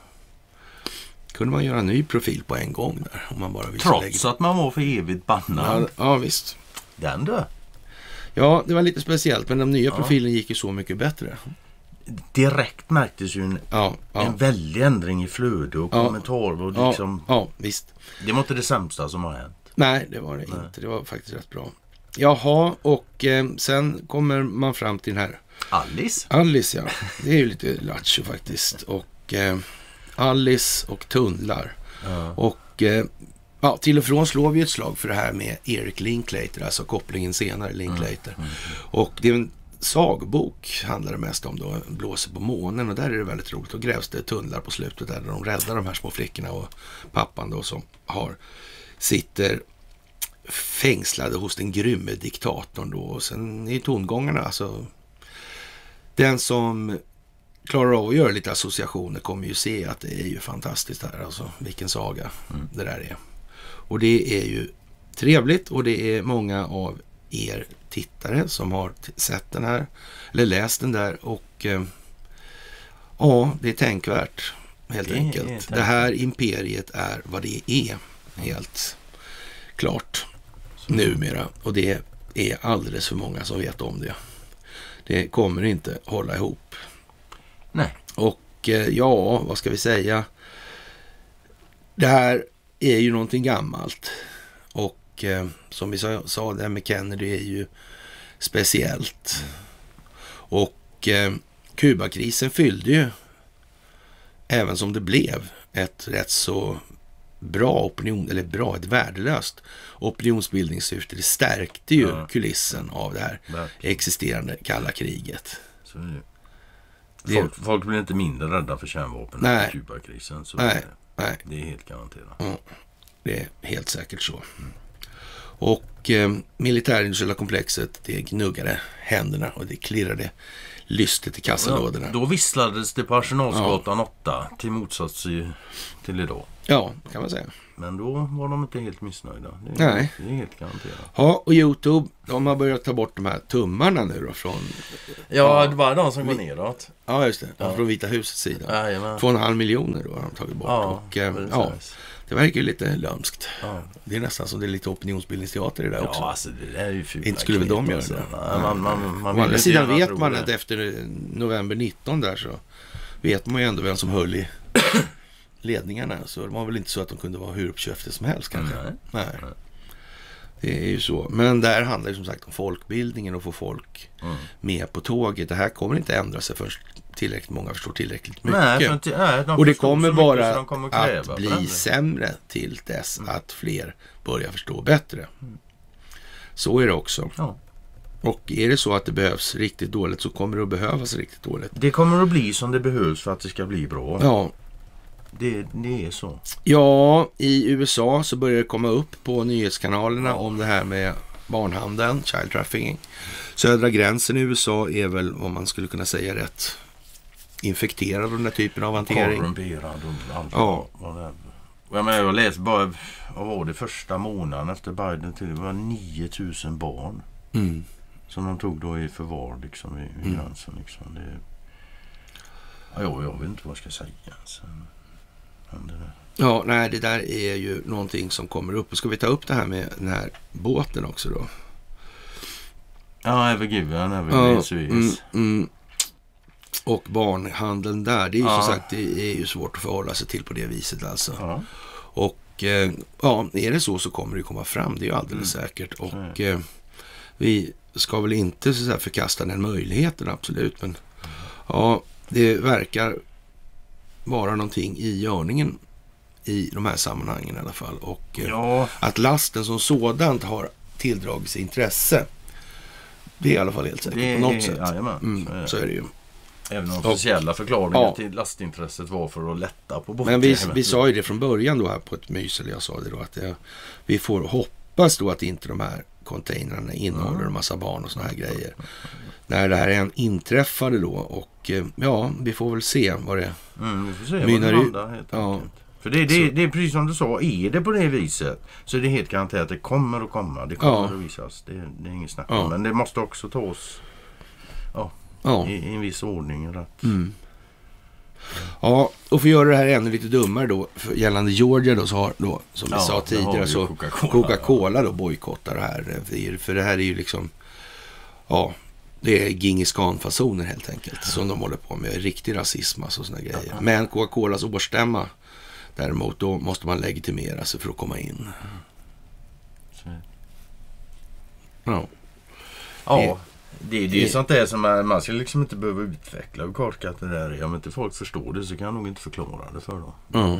kunde man göra en ny profil på en gång där, om man bara trots att man var för evigt bannad. Ja, visst. Den då? Ja, det var lite speciellt, men den nya profilen gick ju så mycket bättre. Direkt märktes ju en väldig ändring i flöde och kommentarer och liksom... Ja, visst. Det var inte det sämsta som har hänt. Nej, det var det inte. Det var faktiskt rätt bra. Jaha, och sen kommer man fram till den här Alice, ja. Det är ju lite lattjo faktiskt. Och Alice och tunnlar. Och till och från slår vi ett slag för det här med Eric Linklater, alltså kopplingen senare Linklater. Och det är en sagbok, handlar det mest om då, Blåser på månen, och där är det väldigt roligt. Och grävs det tunnlar på slutet där de räddar de här små flickorna och pappan då som sitter fängslade hos den grymme diktatorn då. Och sen i tongångarna, alltså den som klarar av att göra lite associationer kommer ju se att det är ju fantastiskt här, alltså vilken saga det där är. Och det är ju trevligt, och det är många av er tittare som har sett den här eller läst den där, och det är tänkvärt helt enkelt. Det här imperiet är vad det är, helt klart numera, och det är alldeles för många som vet om det. Det kommer inte hålla ihop. Nej. Och vad ska vi säga? Det här är ju någonting gammalt, och som vi sa, det här med Kennedy är ju speciellt. Och Kubakrisen fyllde ju, även som det blev, ett rätt så bra ett värdelöst opinionsbildningssyfte. Det stärkte ju kulissen av det här existerande kalla kriget. Folk blir inte mindre rädda för kärnvapen än Kubakrisen. Nej. Det är helt garanterat. Det är helt säkert så. Och militärindustriella komplexet, det gnuggade händerna och det klirrade lystet i kassalådorna. Då visslades det på Arsenalsgatan 8 till motsats till idag. Ja, kan man säga. Men då var de inte helt missnöjda. Det är helt garanterat. Ja, och YouTube, de har börjat ta bort de här tummarna nu då från... Ja, det var de som går neråt. Ja, just det. Från Vita husets sida. 2,5 miljoner då har de tagit bort. Det verkar ju lite lömskt. Det är nästan som det är lite opinionsbildningsteater i det där också. Ja, alltså det är ju fult. Inte skulle väl de göra det. Å andra sidan vet man att efter november 19 där så vet man ju ändå vem som höll i ledningarna. Så det var väl inte så att de kunde vara hur uppköpta som helst kanske. Nej. Det är ju så. Men där handlar det som sagt om folkbildningen och få folk med på tåget. Det här kommer inte ändra sig förrän tillräckligt många förstår tillräckligt mycket. Och det kommer bara att bli sämre till dess att fler börjar förstå bättre. Så är det också. Ja. Och är det så att det behövs riktigt dåligt så kommer det att behövas riktigt dåligt. Det kommer att bli som det behövs för att det ska bli bra. Ja. Det är så. Ja, i USA så börjar det komma upp på nyhetskanalerna om det här med barnhandeln, child trafficking. Södra gränsen i USA är väl vad man skulle kunna säga rätt infekterad av den här typen av hantering. Korrumperad och allt. Ja. Jag läste bara, vad var det första månaden efter Biden till, det var 9000 barn som de tog då i förvar liksom vid gränsen liksom. Jag vet inte vad jag ska säga. Ja, nej, det där är ju någonting som kommer upp. Ska vi ta upp det här med den här båten också då? Ja, Evergiven. Och barnhandeln där, det är ju som sagt, det är ju svårt att förhålla sig till på det viset alltså. Ja. Och är det så kommer det komma fram, det är ju alldeles säkert. Och vi ska väl inte så att förkasta den möjligheten, absolut. Men ja, det verkar vara någonting i görningen i de här sammanhangen i alla fall. Och att lasten som sådant har tilldragit sig intresse, det är i alla fall helt säkert på något sätt. Så är det ju. Även om officiella förklaringar till lastintresset var för att lätta på båten. Men vi sa ju det från början då här på ett mys, eller jag sa det då, att vi får hoppas då att inte de här containrarna innehåller en massa barn och såna här grejer. När det här inträffade då, och vi får väl se vad det mynnar ut. För det är precis som du sa, är det på det viset så är det helt garanterat att det kommer att komma. Det kommer att visas, det är inget snack om. Men det måste också tas i en viss ordning. Ja, och för att göra det här ännu lite dummare då, gällande Georgia då, så har då, som vi sa tidigare, så Coca-Cola då bojkottar det här. För det här är ju liksom, det är Genghis Khan-fasoner helt enkelt som de håller på med, riktig rasism och sådana grejer. Men Coca-Colas årsstämma däremot, då måste man legitimera sig för att komma in. Det är sånt där som man ska liksom inte behöva utveckla hur korkat det där är. Om inte folk förstår det så kan jag nog inte förklara det för dem.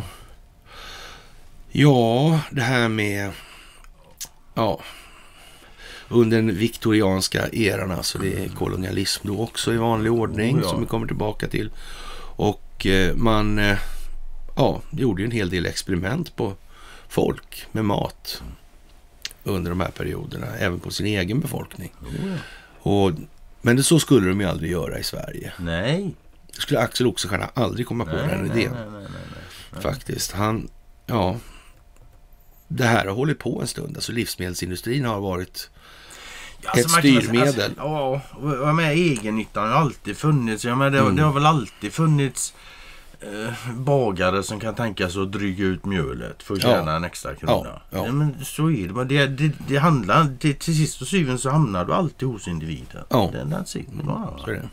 Ja, det här med under den viktorianska eran, alltså det är kolonialism då också i vanlig ordning som vi kommer tillbaka till. Och man gjorde ju en hel del experiment på folk med mat under de här perioderna, även på sin egen befolkning. Men så skulle de ju aldrig göra i Sverige. Nej. Det skulle Axel Oxenstierna aldrig komma på den idén. Nej. Faktiskt. Det här har hållit på en stund. Alltså livsmedelsindustrin har varit ett styrmedel. Med egennyttan har alltid funnits. Det har väl alltid funnits bagare som kan tänka sig att dryga ut mjölet för att tjäna en extra krona. Men så är det. Det handlar till sist och syvende så hamnar du alltid hos individen. Så är det.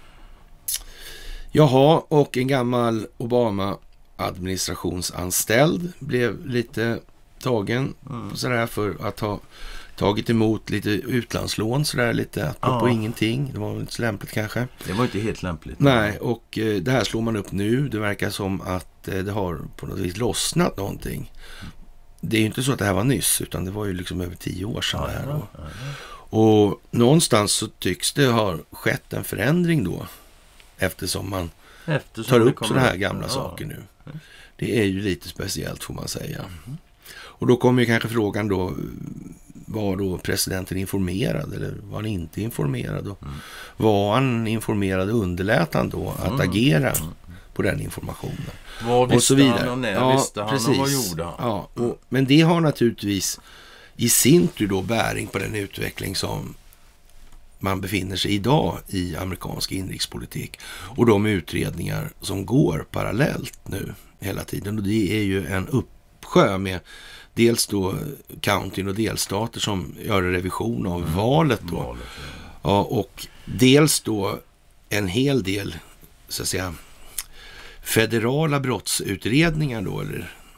Jaha, och en gammal Obama-administrationsanställd blev lite tagen sådär för att ha tagit emot lite utlandslån sådär lite på ingenting. Det var inte så lämpligt kanske. Det var inte helt lämpligt. Nej, och det här slår man upp nu. Det verkar som att det har på något vis lossnat någonting. Det är ju inte så att det här var nyss, utan det var ju liksom över 10 år sedan det här då. Och någonstans så tycks det ha skett en förändring då, eftersom man tar upp sådana här gamla saker nu. Det är ju lite speciellt får man säga. Och då kommer ju kanske frågan då, var då presidenten informerad eller var han inte informerad? Och var han informerad och underlät han då att agera på den informationen? Vad visste han och när visste han och vad gjorde han? Men det har naturligtvis i sin tur då bäring på den utveckling som man befinner sig idag i amerikansk inrikespolitik. Och de utredningar som går parallellt nu hela tiden. Och det är ju en uppsjö med dels då countyn och delstater som gör en revision av valet då. Och dels då en hel del så att säga federala brottsutredningar då, eller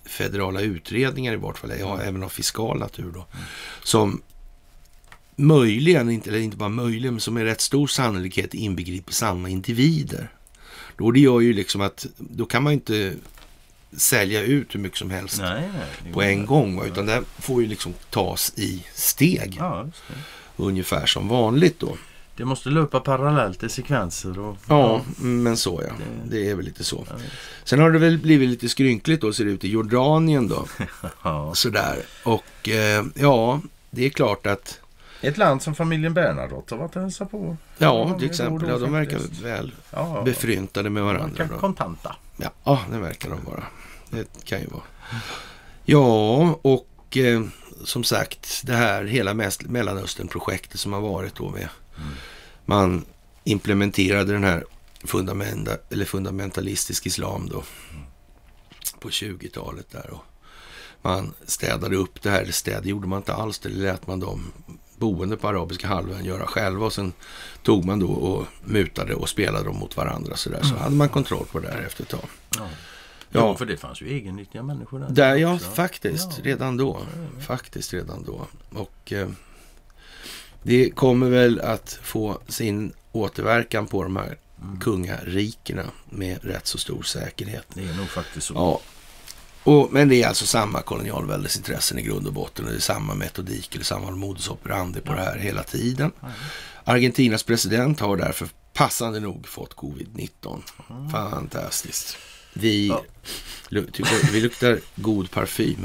federala utredningar i vart fall, även av fiskal natur då, som möjligen, inte bara möjligen, men som är rätt stor sannolikhet inbegriper samma individer. Då det gör ju liksom att då kan man inte sälja ut hur mycket som helst på en gång, utan det får ju liksom tas i steg. Ja, just det. Ungefär som vanligt då. Det måste löpa parallellt i sekvenser. Och, men så det är väl lite så. Sen har det väl blivit lite skrynkligt då, ser det ut i Jordanien då. Sådär. Och det är klart att ett land som familjen Bernadotte har varit att hälsa på. Ja, till exempel. Ja, de verkar väl befryntade med varandra. De kontanta. Ja, det verkar de vara. Det kan ju vara. Ja, och som sagt, det här hela Mellanöstern-projektet som har varit då med man implementerade den här fundamentalistisk islam då på 20-talet där, och man städade upp det här. Det gjorde man inte alls, det lät man de boende på arabiska halvön göra själva, och sen tog man då och mutade och spelade dem mot varandra så hade man kontroll på det där efter ett tag. Ja, för det fanns ju egennyttiga människor där. Ja, faktiskt. Redan då. Faktiskt redan då. Och det kommer väl att få sin återverkan på de här kungarikena med rätt så stor säkerhet. Det är nog faktiskt så. Ja. Men det är alltså samma kolonialväldesintressen i grund och botten, och det är samma metodik eller samma modus operandi på det här hela tiden. Argentinas president har därför passande nog fått covid-19. Fantastiskt. Vi luktar god parfym.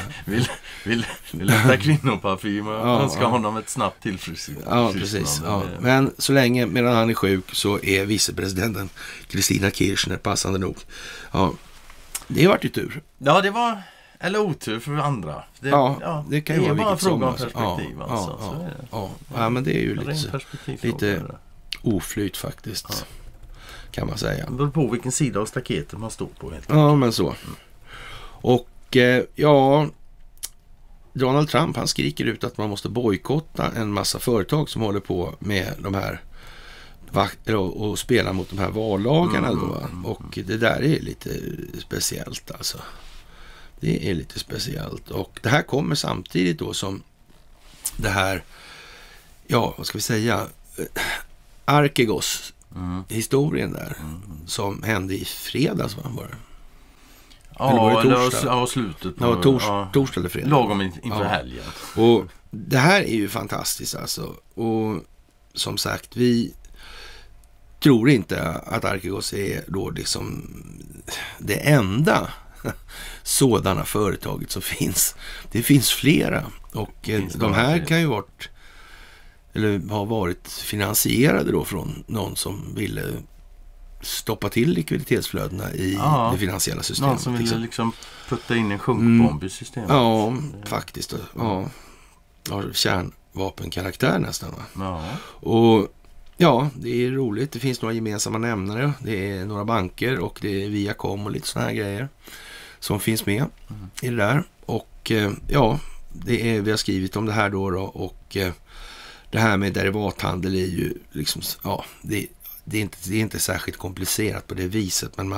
Vi luktar kvinnoparfym och önskar honom ett snabbt tillfrisknande. Ja, precis. Ja. Men så länge, medan han är sjuk, så är vicepresidenten Kristina Kirchner passande nog. Ja. Det har varit ju tur. Ja, det var, eller otur för andra. Det kan ju vara bara vilket fråga om som. perspektiv. Ja, men det är ju lite oflyt faktiskt. Kan man säga. Det beror på vilken sida av staketet man står på. Helt men så. Och Donald Trump, han skriker ut att man måste bojkotta en massa företag som håller på med de här och spela mot de här vallagarna då. Och det där är lite speciellt alltså. Det är lite speciellt. Och det här kommer samtidigt då som det här, vad ska vi säga, Archegos historien där som hände i fredags, var det? Eller var det torsdag? Slutet på torsdag eller fredag. Lagom inför helgen. Och det här är ju fantastiskt alltså. Och som sagt, vi tror inte att Archegos är då liksom det enda sådana företaget som finns. Det finns flera, och de här kan ju ha varit finansierade då från någon som ville stoppa till likviditetsflödena i det finansiella systemet. Någon som ville liksom putta in en sjunkbomb i systemet. Ja, faktiskt. Ja, kärnvapenkaraktär nästan. Va? Ja. Och det är roligt. Det finns några gemensamma nämnare. Det är några banker och det är Viacom och lite såna här grejer som finns med i det där. Och vi har skrivit om det här då, och det här med derivathandel är ju liksom, det är inte särskilt komplicerat på det viset, men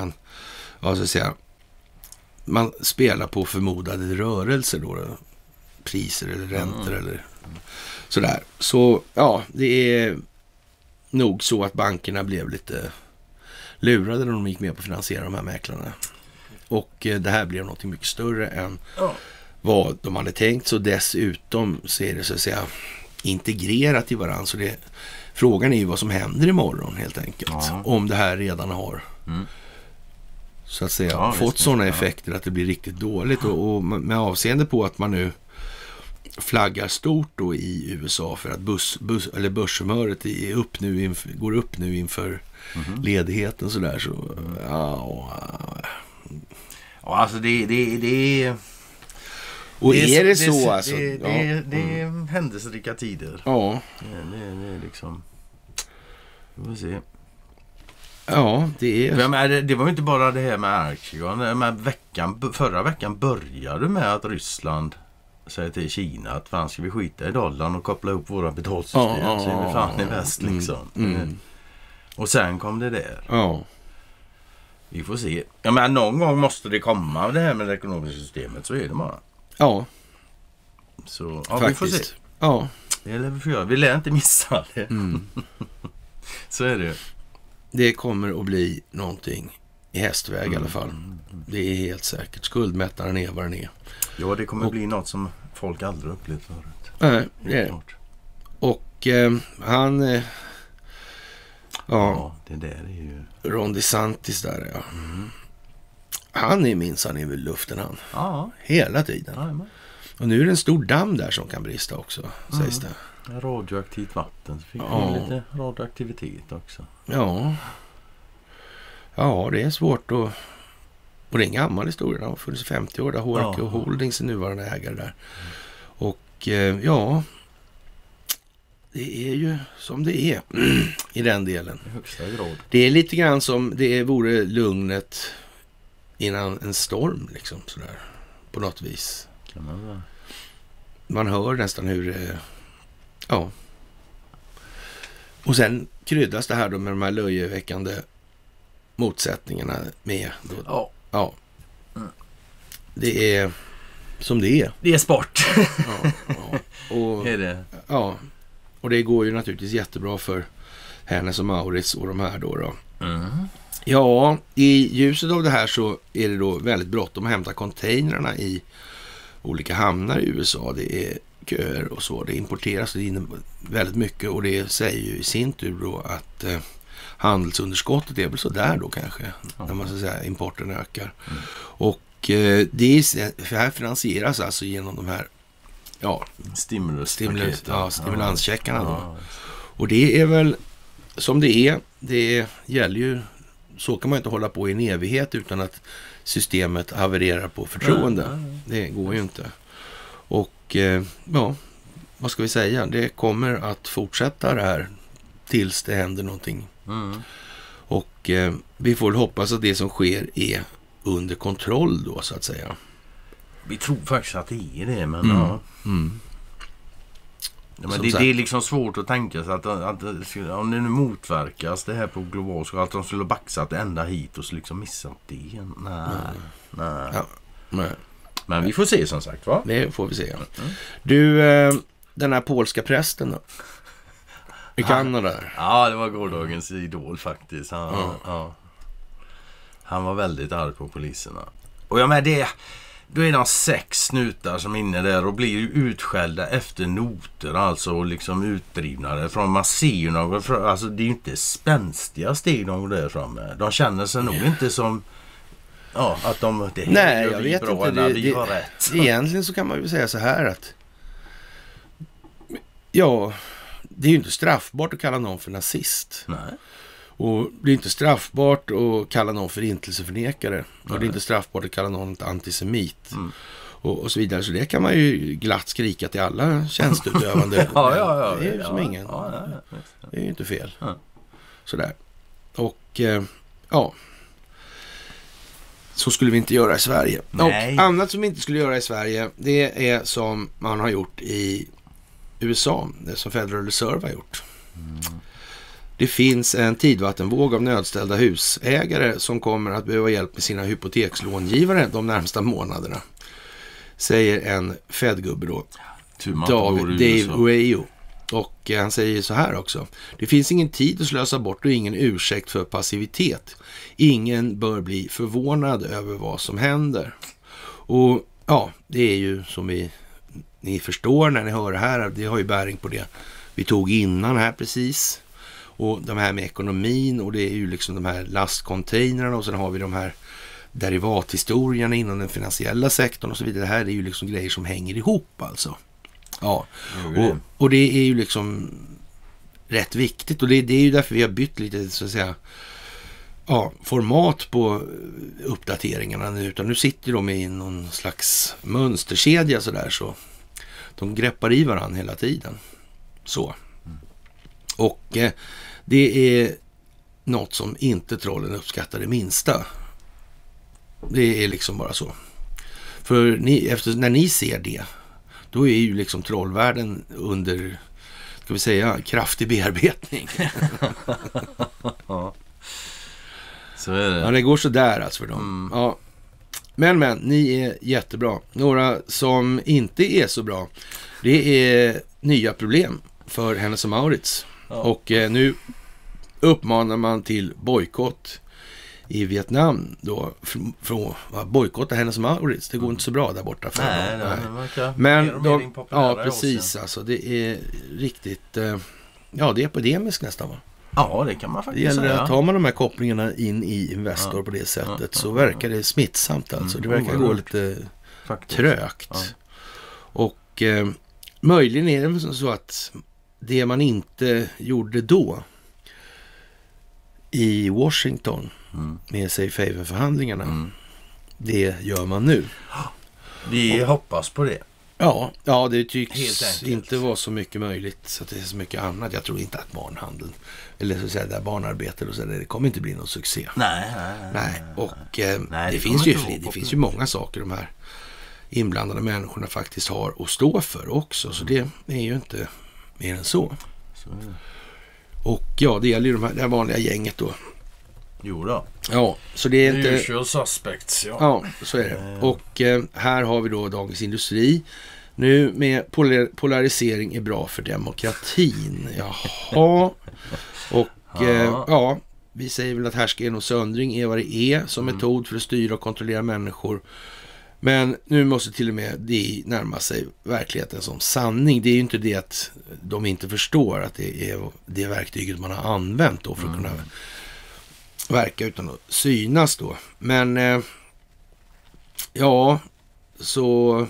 man spelar på förmodade rörelser då, priser eller räntor eller sådär. Så det är nog så att bankerna blev lite lurade när de gick med på att finansiera de här mäklarna. Och det här blev något mycket större än vad de hade tänkt. Så dessutom så är det så att säga integrerat i varandra. Så frågan är ju vad som händer imorgon helt enkelt. Om det här redan har så att säga fått sådana effekter att det blir riktigt dåligt. Och med avseende på att man nu flaggar stort då i USA för att börshumöret går upp nu inför ledigheten så där, så alltså det och är det så alltså det är händelserika tider. Ja. Det är liksom, vi får se. Ja, det är... Det var ju inte bara det här med Archegos. Förra veckan började med att Ryssland säger till Kina att fan ska vi skita i dollarn och koppla upp våra betalsystem så är vi fan i väst liksom. Och sen kom det där. Vi får se. Ja, men någon gång måste det komma det här med det ekonomiska systemet, så är det bara. Ja. Så faktiskt. Vi får se. Ja. Vi lär inte missa det. Så är det. Det kommer att bli någonting i hästväg i alla fall. Det är helt säkert. Skuldmättaren är vad den är. Ja, det kommer bli något som folk aldrig upplevt förut. Nej, det är det. Och han... Ja, det där är ju... Ron DeSantis där, ja. Han är minsann i luften han. Ja. Hela tiden. Och nu är det en stor damm där som kan brista också, sägs det. Radioaktivt vatten. Så fick lite radioaktivitet också. Ja. Ja, det är svårt att... Och det är en gammal historia. Det har funnits 50 år där HRQ Holdings är nuvarande ägare där. Och ja... Det är ju som det är i den delen. I högsta grad. Det är lite grann som det vore lugnet innan en storm liksom sådär. På något vis. Kan man hör nästan hur ja. Och sen kryddas det här då med de här löjeväckande motsättningarna med. Då. Ja. Det är som det är. Det är sport. Och, är det? Ja. Och det går ju naturligtvis jättebra för Hennes och Mauritz och de här då. Ja, i ljuset av det här så är det då väldigt bråttom att hämta containrarna i olika hamnar i USA. Det är köer och så. Det importeras in väldigt mycket och det säger ju i sin tur då att handelsunderskottet är väl så där då kanske. När man ska säga importen ökar. Och det här finansieras alltså genom de här stimulanscheckarna då. Och det är väl som det är. Det gäller ju, så kan man inte hålla på i en evighet utan att systemet havererar på förtroende. Det går ju inte. Och vad ska vi säga? Det kommer att fortsätta det här tills det händer någonting. Och vi får hoppas att det som sker är under kontroll då så att säga. Vi tror faktiskt att det är det, men Ja, men det är liksom svårt att tänka sig att om det nu motverkas det här på global skala, att de skulle baxat ända hit och så liksom missat det. Nej. Men vi får se som sagt, va? Det får vi se. Du, den här polska prästen då? I Kanada. Ja, det var gårdagens idol faktiskt. Han var väldigt arg på poliserna. Och jag med det... Då är det 6 snutar som är inne där och blir utskällda efter noter, alltså liksom utdrivna från. Man ser ju något, alltså det är ju inte spänstiga steg de går där framme. De känner sig nog inte som att de... Nej, jag vet bra inte. Vi har rätt. Egentligen så kan man ju säga så här att det är ju inte straffbart att kalla någon för nazist. Nej. Och det är inte straffbart att kalla någon för intelseförnekare. Och det är inte straffbart att kalla någon antisemit. Och så vidare. Så det kan man ju glatt skrika till alla tjänsteutövande. Det är ju som ingen. Det är ju inte fel. Sådär. Och så skulle vi inte göra i Sverige. Nej. Och annat som vi inte skulle göra i Sverige, det är som man har gjort i USA. Det som Federal Reserve har gjort. Det finns en tidvattenvåg av nödställda husägare som kommer att behöva hjälp med sina hypotekslångivare de närmsta månaderna. Säger en Fed-gubbe då. Dave Ueyo. Och han säger så här också. Det finns ingen tid att slösa bort och ingen ursäkt för passivitet. Ingen bör bli förvånad över vad som händer. Och det är ju som ni förstår när ni hör det här. Det har ju bäring på det vi tog innan här precis. Och de här med ekonomin och det är ju liksom de här lastcontainrarna och sen har vi de här derivathistorierna inom den finansiella sektorn och så vidare. Det här är ju liksom grejer som hänger ihop alltså. Ja, och det är ju liksom rätt viktigt och det är ju därför vi har bytt lite så att säga format på uppdateringarna nu, utan nu sitter de i någon slags mönsterkedja sådär så de greppar i varandra hela tiden. Så. Och det är något som inte trollen uppskattar det minsta. Det är liksom bara så. För när ni ser det, då är ju liksom trollvärlden under, ska vi säga, kraftig bearbetning. Så är det. Ja, det går så där alltså för dem. Ja. Men, ni är jättebra. Några som inte är så bra, det är nya problem för Hennes & Mauritz. Ja. Och nu uppmanar man till bojkott i Vietnam då, för att bojkotta Hennes & Mauritz. Det går inte så bra där borta för dem. Nej. Men ja, precis alltså. Det är riktigt, det är epidemiskt nästan, va? Ja, det kan man faktiskt säga. Det gäller att tar man de här kopplingarna in i Investor på det sättet så verkar det smittsamt alltså. Det verkar gå lite trögt. Ja. Och möjligen är det så att det man inte gjorde då i Washington med Safe Haven-förhandlingarna, det gör man nu. Vi hoppas på det. Ja, det tycks inte vara så mycket möjligt så att det är så mycket annat. Jag tror inte att barnhandeln eller så att säga där barnarbete och så där, det kommer inte bli någon succé. Nej. Och det finns ju många saker de här inblandade människorna faktiskt har att stå för också, så det är ju inte mer än så. Och det gäller ju det här vanliga gänget då. Jo då. Ja, så det är inte... Usual suspects, ja. Ja, så är det. Och här har vi då Dagens Industri. Nu med polarisering är bra för demokratin. Jaha. Och vi säger väl att härskaren och söndring är vad det är som metod för att styra och kontrollera människor. Men nu måste till och med det närma sig verkligheten som sanning. Det är ju inte det att de inte förstår att det är det verktyget man har använt då för att kunna verka utan att synas då. Men så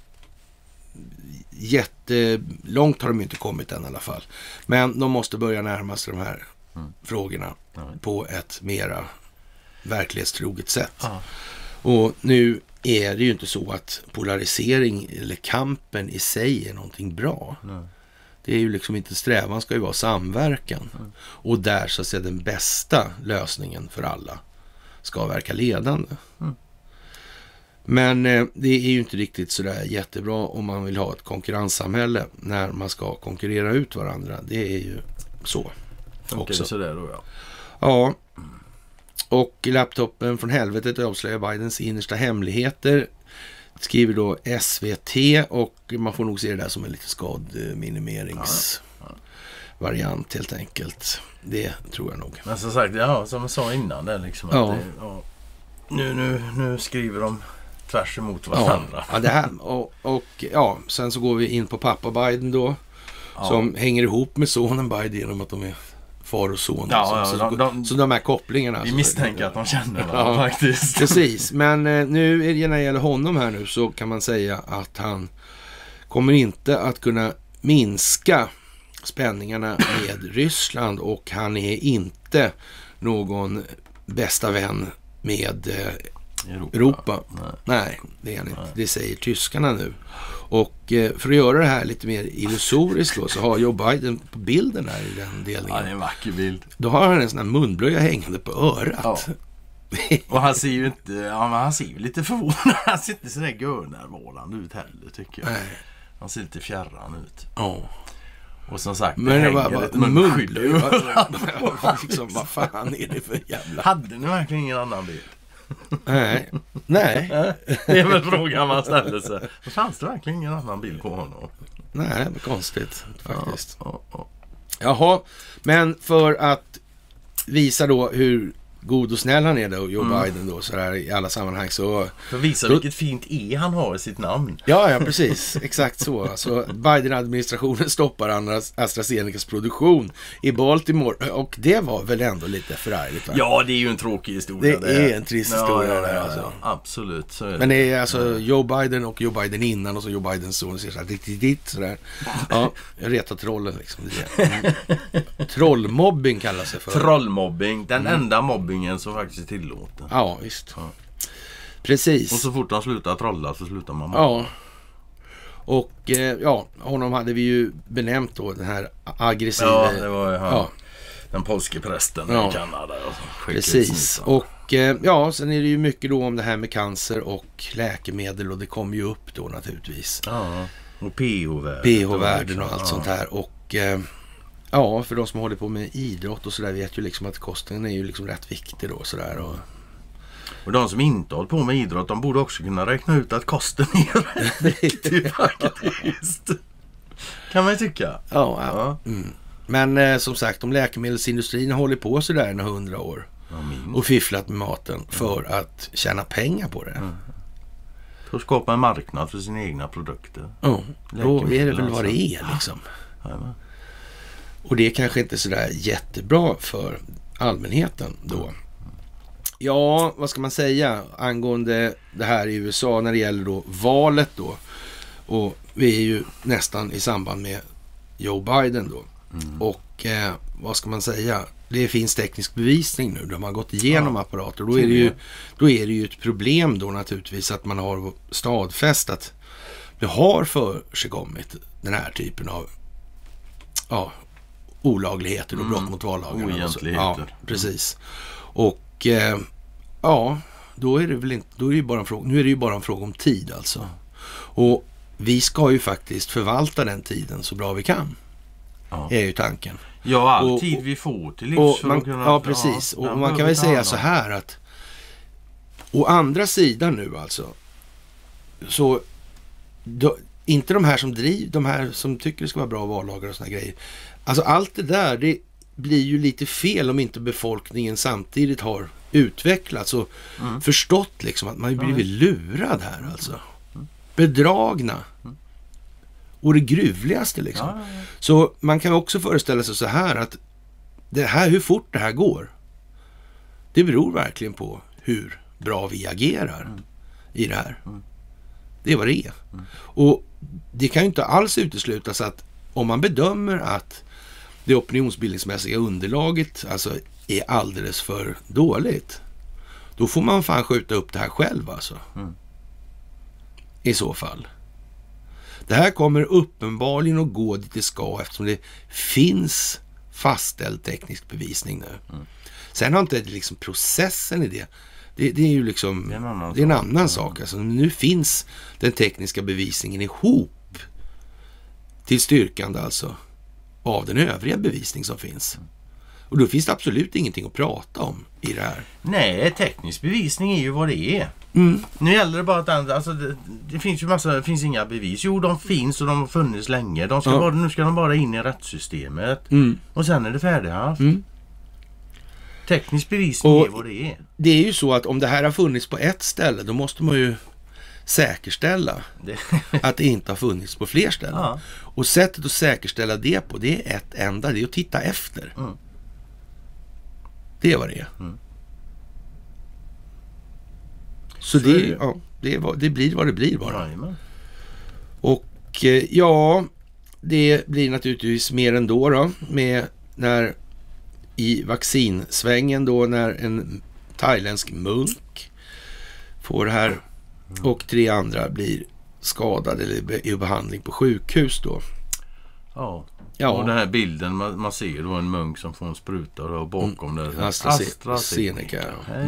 jättelångt har de inte kommit än i alla fall. Men de måste börja närma sig de här frågorna på ett mera verklighetstroget sätt. Och nu är det ju inte så att polarisering eller kampen i sig är någonting bra. Det är ju liksom inte, strävan ska ju vara samverkan. Och där så att säga den bästa lösningen för alla ska verka ledande. Men det är ju inte riktigt sådär jättebra om man vill ha ett konkurrenssamhälle när man ska konkurrera ut varandra. Det är ju så också. Sådär då, ja. Och laptopen från helvetet avslöjar Bidens innersta hemligheter, skriver då SVT, och man får nog se det där som en lite skadminimeringsvariant helt enkelt. Det tror jag nog. Men som sagt, som jag sa innan det liksom att nu skriver de tvärs emot varandra. Ja, det här och sen så går vi in på pappa Biden då som hänger ihop med sonen Biden genom att de är far och son. Så de här kopplingarna. Vi misstänker att de känner varandra faktiskt. Precis, men nu när det gäller honom här nu så kan man säga att han kommer inte att kunna minska spänningarna med Ryssland, och han är inte någon bästa vän med Europa. Nej, det är han inte. Det säger tyskarna nu. Och för att göra det här lite mer illusoriskt då, så har Joe Biden på bilden här i den delningen. Ja, det är en vacker bild. Då har han en sån här munblöja hängande på örat. Ja. Och han ser ju inte, han ser ju lite förvånad. Han ser inte sådär görnärmålande ut heller, tycker jag. Nej. Han ser lite fjärran ut. Ja. Och som sagt, men det var ett munskydd. Liksom, vad fan är det för jävla... Hade ni verkligen ingen annan bild? Nej. Det är väl frågan man ställer sig. Fanns det verkligen ingen annan bild på honom? Nej, det är konstigt faktiskt. Jaha, men för att visa då hur god och snäll han är då, Joe Biden då, så här i alla sammanhang, så... För att visa vilket fint han har i sitt namn. Ja, precis. Exakt så. Alltså, Biden-administrationen stoppar AstraZenecas produktion i Baltimore, och det var väl ändå lite förargligt, va? Ja, det är ju en tråkig historia. Det är en trist historia där, alltså. Absolut. Så är det. Men det är alltså Joe Biden och Joe Biden innan, och så Joe Bidens son ser så här sådär. Ja, jag retar trollen liksom. Trollmobbing kallas det för. Trollmobbing, den enda mobbingen som faktiskt är tillåten. Ja, visst. Ja. Precis. Och så fort han slutar trolla så slutar man mobba. Ja. Och honom hade vi ju benämnt då, den här aggressiva... Ja, det var den polske prästen i Kanada. Precis. Och sen är det ju mycket då om det här med cancer och läkemedel, och det kommer ju upp då naturligtvis. Ja, och pH-värden. pH-värden och allt sånt här. Och Ja, för de som håller på med idrott och sådär vet ju liksom att kosten är ju liksom rätt viktig då sådär. Och de som inte håller på med idrott, de borde också kunna räkna ut att kosten är rätt viktig faktiskt. Kan man ju tycka. Ja. Mm. Men som sagt, om läkemedelsindustrin håller på sådär i 100 år och fifflat med maten för att tjäna pengar på det. För att skapa en marknad för sina egna produkter. Ja, då är det väl vad det är liksom. Och det är kanske inte sådär jättebra för allmänheten då. Ja, vad ska man säga angående det här i USA när det gäller då valet då. Och vi är ju nästan i samband med Joe Biden då. Och vad ska man säga? Det finns teknisk bevisning nu. De har gått igenom apparater. Då är det ju ett problem då naturligtvis att man har stadfäst att det har försigkommit den här typen av olagligheter och brott mot vallagarna. Oegentligheter. Ja, precis. Och då är det väl inte, då är det ju bara en fråga, nu är det ju bara en fråga om tid alltså. Och vi ska ju faktiskt förvalta den tiden så bra vi kan. Är ju tanken. Ja, all tid vi får till livs för att kunna... Ja, precis. Och man kan väl säga så här att å andra sidan nu alltså så inte de här som tycker det ska vara bra vallagar och såna grejer. Alltså allt det där, det blir ju lite fel om inte befolkningen samtidigt har utvecklats och förstått liksom att man har blivit lurad här alltså. Bedragna. Och det gruvligaste liksom. Så man kan också föreställa sig så här att det här, hur fort det här går, det beror verkligen på hur bra vi agerar i det här. Det är vad det är. Och det kan ju inte alls uteslutas att om man bedömer att det opinionsbildningsmässiga underlaget alltså är alldeles för dåligt, då får man fan skjuta upp det här själv alltså. I så fall. Det här kommer uppenbarligen att gå dit det ska eftersom det finns fastställd teknisk bevisning nu. Sen har inte det liksom processen i det. Det är ju liksom det är en annan sak. Alltså, nu finns den tekniska bevisningen ihop till styrkande alltså av den övriga bevisning som finns. Och då finns det absolut ingenting att prata om i det här. Nej, teknisk bevisning är ju vad det är. Nu gäller det bara att alltså, det finns ju det finns inga bevis. Jo, de finns och de har funnits länge. Nu ska de bara in i rättssystemet. Och sen är det färdiga. Teknisk bevisning är vad det är. Det är ju så att om det här har funnits på ett ställe, då måste man ju säkerställa att det inte har funnits på fler ställen. Och sättet att säkerställa det på, det är ett enda, det är att titta efter. Det är vad det är. Så det blir vad det blir bara. Och det blir naturligtvis mer ändå då med när i vaccinsvängen då när en thailändsk munk får det här och 3 andra blir skadade eller i behandling på sjukhus då. Ja, och den här bilden man ser då en munk som får en spruta och bakom där AstraZeneca.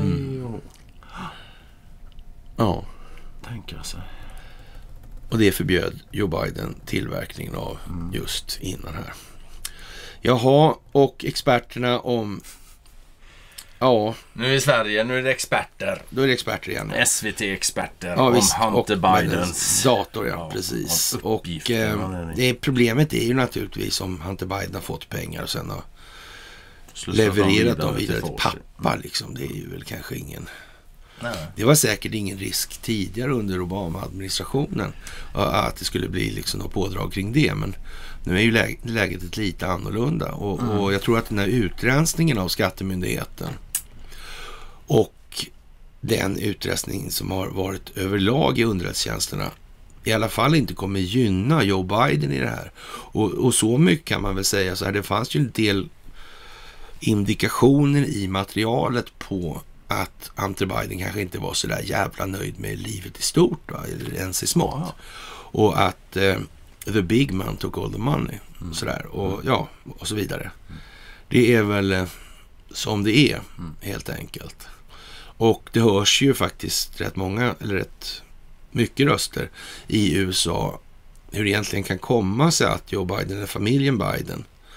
Ja. Tänker sig. Och det förbjöd Joe Biden tillverkningen av just innan här. Jaha, och experterna om... Ja. Nu i Sverige, nu är det experter. Då är det experter igen. SVT-experter om Hunter Bidens dator, precis. Och problemet är ju naturligtvis om Hunter Biden har fått pengar och sen har levererat dem vidare till pappa. Liksom. Det är ju väl kanske ingen... Nej. Det var säkert ingen risk tidigare under Obama-administrationen att det skulle bli liksom något pådrag kring det, men nu är ju läget lite annorlunda och jag tror att den här utrensningen av skattemyndigheten och den utrensning som har varit överlag i underrättelsetjänsterna i alla fall inte kommer gynna Joe Biden i det här. Och så mycket kan man väl säga så här, det fanns ju en del indikationer i materialet på att Hunter Biden kanske inte var så där jävla nöjd med livet i stort, va? Eller ens i smått. Och att the big man took all the money. Sådär. Och och så vidare. Det är väl som det är, helt enkelt. Och det hörs ju faktiskt rätt mycket röster i USA hur det egentligen kan komma sig att Joe Biden eller familjen Biden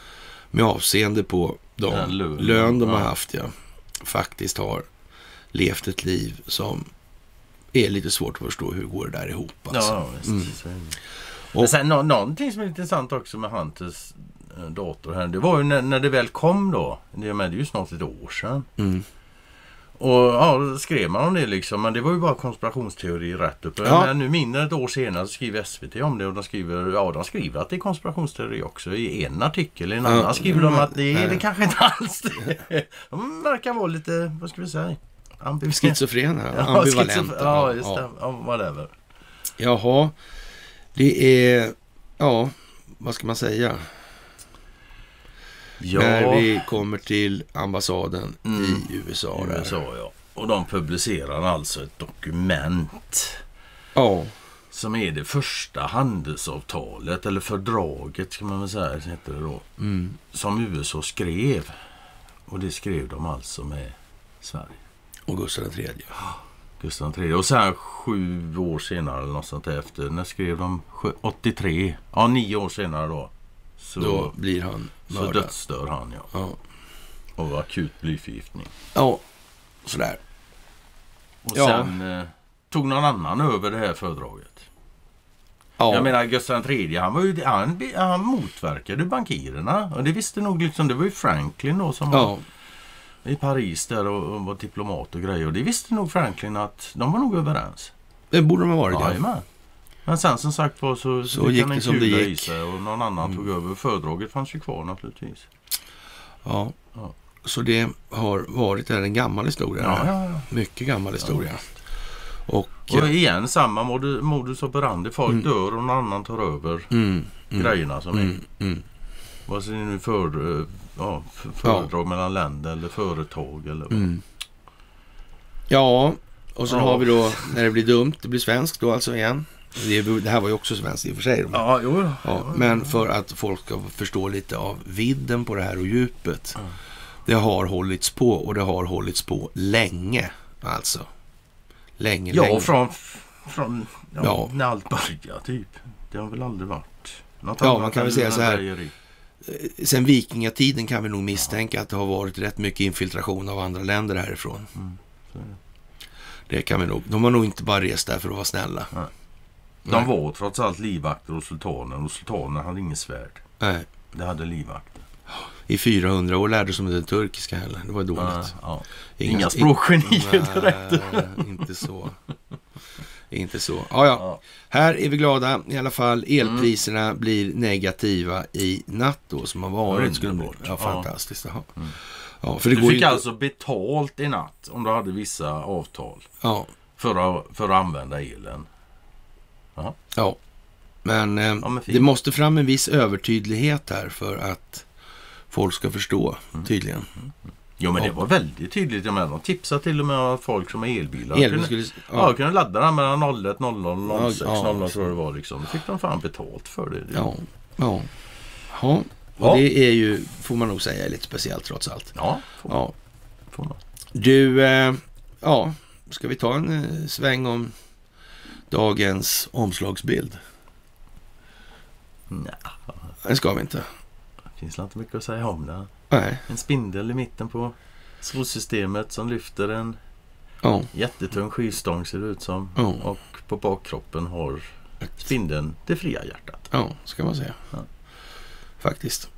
med avseende på de lön de har haft, faktiskt har levt ett liv som är lite svårt att förstå hur går det där ihop. Alltså. Ja, visst. Men sen någonting som är intressant också med Hunters dator här, det var ju när det väl kom då, det är ju snart ett år sedan. Och då skrev man om det liksom, men det var ju bara konspirationsteori rätt upp. Men nu mindre ett år senare så skriver SVT om det och de skriver att det är konspirationsteori också i en artikel. I en annan skriver de att det kanske inte alls det. De verkar vara lite, vad ska vi säga, schizofrena, ambivalenta. Ja, just det. Whatever. Jaha, det är, vad ska man säga? När vi kommer till ambassaden i USA. Ja. Och de publicerar alltså ett dokument som är det första handelsavtalet, eller fördraget ska man väl säga, heter det då, som USA skrev. Och det skrev de alltså med Sverige. Och Gustav III. Gustav III. Och sen 7 år senare eller något sånt där efter, när skrev de 83? Ja, 9 år senare då. Då blir han mördad. Så dödsdör han, ja. Och akut blyförgiftning. Ja, sådär. Och sen tog någon annan över det här fördraget. Ja. Jag menar, Gustav III, han motverkade bankirerna. Och det visste nog liksom, det var ju Franklin då som var i Paris där och var diplomat och grejer. Och det visste nog Franklin att de var nog överens. Det borde de ha varit, ja. Men sen som sagt var så gick det som det gick. I sig och någon annan tog över. Fördraget fanns ju kvar naturligtvis. Ja. Så det har varit en gammal historia. Ja. Mycket gammal historia. Och igen, samma modus operandi. Folk dör och någon annan tar över grejerna som är. Vad ser ni nu föredrag mellan länder eller företag eller Ja, och så har vi då när det blir dumt, det blir svenskt då alltså igen. Det här var ju också svenskt i och för sig. Men för att folk ska förstå lite av vidden på det här och djupet. Det har hållits på och det har hållits på länge. Alltså. Länge. Från när allt började typ. Det har väl aldrig varit något man kan väl säga så här. Sen vikingatiden kan vi nog misstänka att det har varit rätt mycket infiltration av andra länder härifrån. Det kan vi nog. De har nog inte bara rest där för att vara snälla. Nej. De var trots allt livvakter och sultanen hade ingen svärd. Nej. Det hade livvakter. I 400 år lärde de det turkiska heller. Det var dåligt. Inga språkgenier direkt. Inte så. Ja. Här är vi glada. I alla fall elpriserna blir negativa i natt då som har varit. Skulle det bli. Fantastiskt. Ja, för det du går fick inte... alltså betalt i natt om du hade vissa avtal för att använda elen. Ja, men det måste fram en viss övertydlighet här för att folk ska förstå tydligen. Jo, men det var väldigt tydligt. Jag menar, de tipsade till och med folk som är elbilar. Kunde ladda den mellan 01, 00, 06, 00 tror jag det var liksom. Då fick de fan betalt för det. Ja. Och det är ju, får man nog säga, lite speciellt trots allt. Får man. Du, ska vi ta en sväng om dagens omslagsbild? Nej. Det ska vi inte. Det finns inte mycket att säga om det. Nej. En spindel i mitten på solsystemet som lyfter en jättetung skivstång ser det ut som. Och på bakkroppen har spindeln det fria hjärtat. Ja, ska man säga. Faktiskt.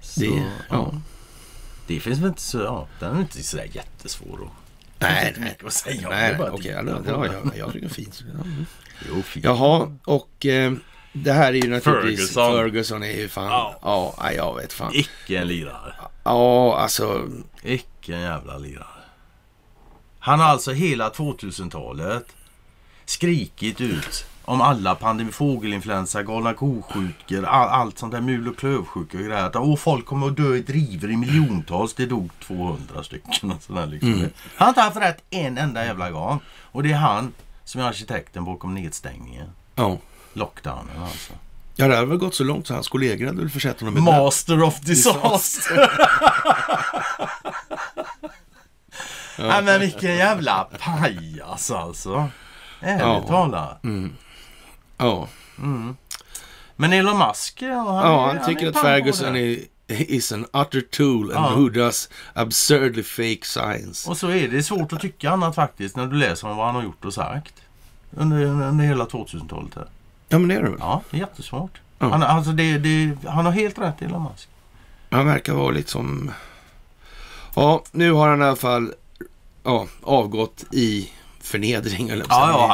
Det finns väl inte så... den är inte så där jättesvår att... Nej. Att säga. Jag tycker det är fint. Jo, fint. Jaha, och det här är ju naturligtvis... Ferguson är ju fan... jag vet fan. Icke en lirare. Ja, alltså... Icke en jävla lirare. Han har alltså hela 2000-talet skrikit ut om alla fågelinfluensa, galna ko-sjukor, allt sånt där mul- och klövsjuka och grejer. Folk kommer att dö i driver i miljontals. Det dog 200 stycken. Och sådär, liksom. Han har inte haft rätt en enda jävla gång. Och det är han som är arkitekten bakom nedstängningen. Lockdownen alltså. Ja, det har väl gått så långt så hans kollegor hade väl försett honom med Master of disaster. Nej, men vilken jävla pajas alltså. Ärligt talat. Men Elon Musk... han tycker att Ferguson är is an utter tool and who does absurdly fake science. Och så är det svårt att tycka annat faktiskt när du läser om vad han har gjort och sagt under hela 2000-talet här. Ja, men det är det väl? Ja, det är jättesvårt. Ja. Han har helt rätt, Elon Musk. Han verkar vara lite som... Ja, nu har han i alla fall avgått i förnedring. Eller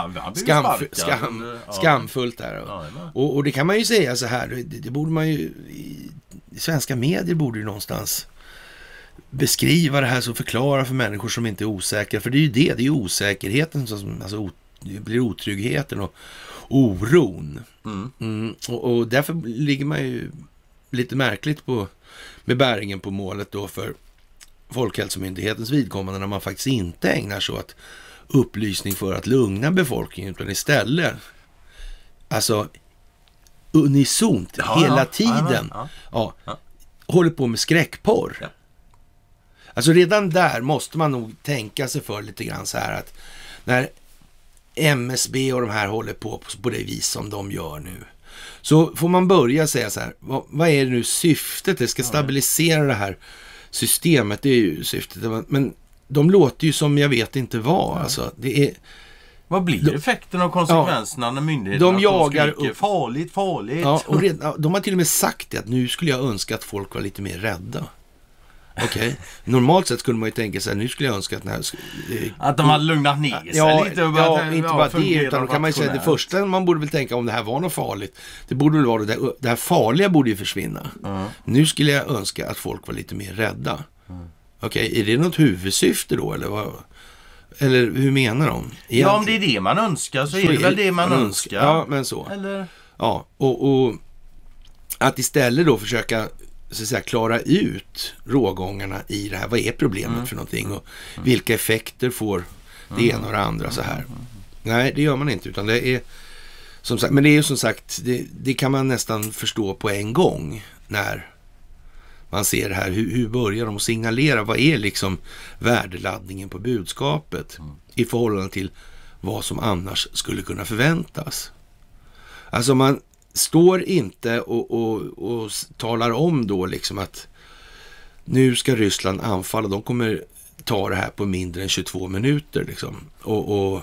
skamfullt där. Och det kan man ju säga så här. Det borde man ju... I svenska medier borde ju någonstans beskriva det här, så förklara för människor som inte är osäkra. För det är ju det är osäkerheten som det blir otryggheten och oron. Och därför ligger man ju lite märkligt med bäringen på målet då för Folkhälsomyndighetens vidkommande, när man faktiskt inte ägnar sig åt upplysning för att lugna befolkningen, utan istället unisont hela tiden håller på med skräckporr. Ja. Alltså redan där måste man nog tänka sig för lite grann så här, att när MSB och de här håller på det vis som de gör nu, så får man börja säga så här, vad är det nu syftet? Det ska stabilisera det här systemet, det är ju syftet. Men de låter ju som jag vet inte vad. Alltså, det är... Vad blir effekten och konsekvenserna när myndigheterna de jagar skriker farligt? Ja, och de har till och med sagt det, att nu skulle jag önska att folk var lite mer rädda. Okej. Normalt sett skulle man ju tänka sig, nu skulle jag önska att de hade lugnat ner sig lite. Inte bara det, utan då kan man ju säga det första man borde väl tänka, om det här var något farligt, det borde väl vara det här farliga borde ju försvinna. Nu skulle jag önska att folk var lite mer rädda. Okej, är det något huvudsyfte då, eller vad? Eller hur menar de? Egentligen? Ja, om det är det man önskar så är det väl det man önskar. Ja, men så. Eller? Ja, och att istället då försöka så att säga klara ut rågångarna i det här. Vad är problemet för någonting? Och vilka effekter får det ena och det andra så här? Nej, det gör man inte, utan det är som sagt, men det är ju som sagt, det kan man nästan förstå på en gång när man ser det här. Hur börjar de att signalera? Vad är liksom värdeladdningen på budskapet i förhållande till vad som annars skulle kunna förväntas? Alltså man står inte och talar om då liksom att nu ska Ryssland anfalla. De kommer ta det här på mindre än 22 minuter liksom. Och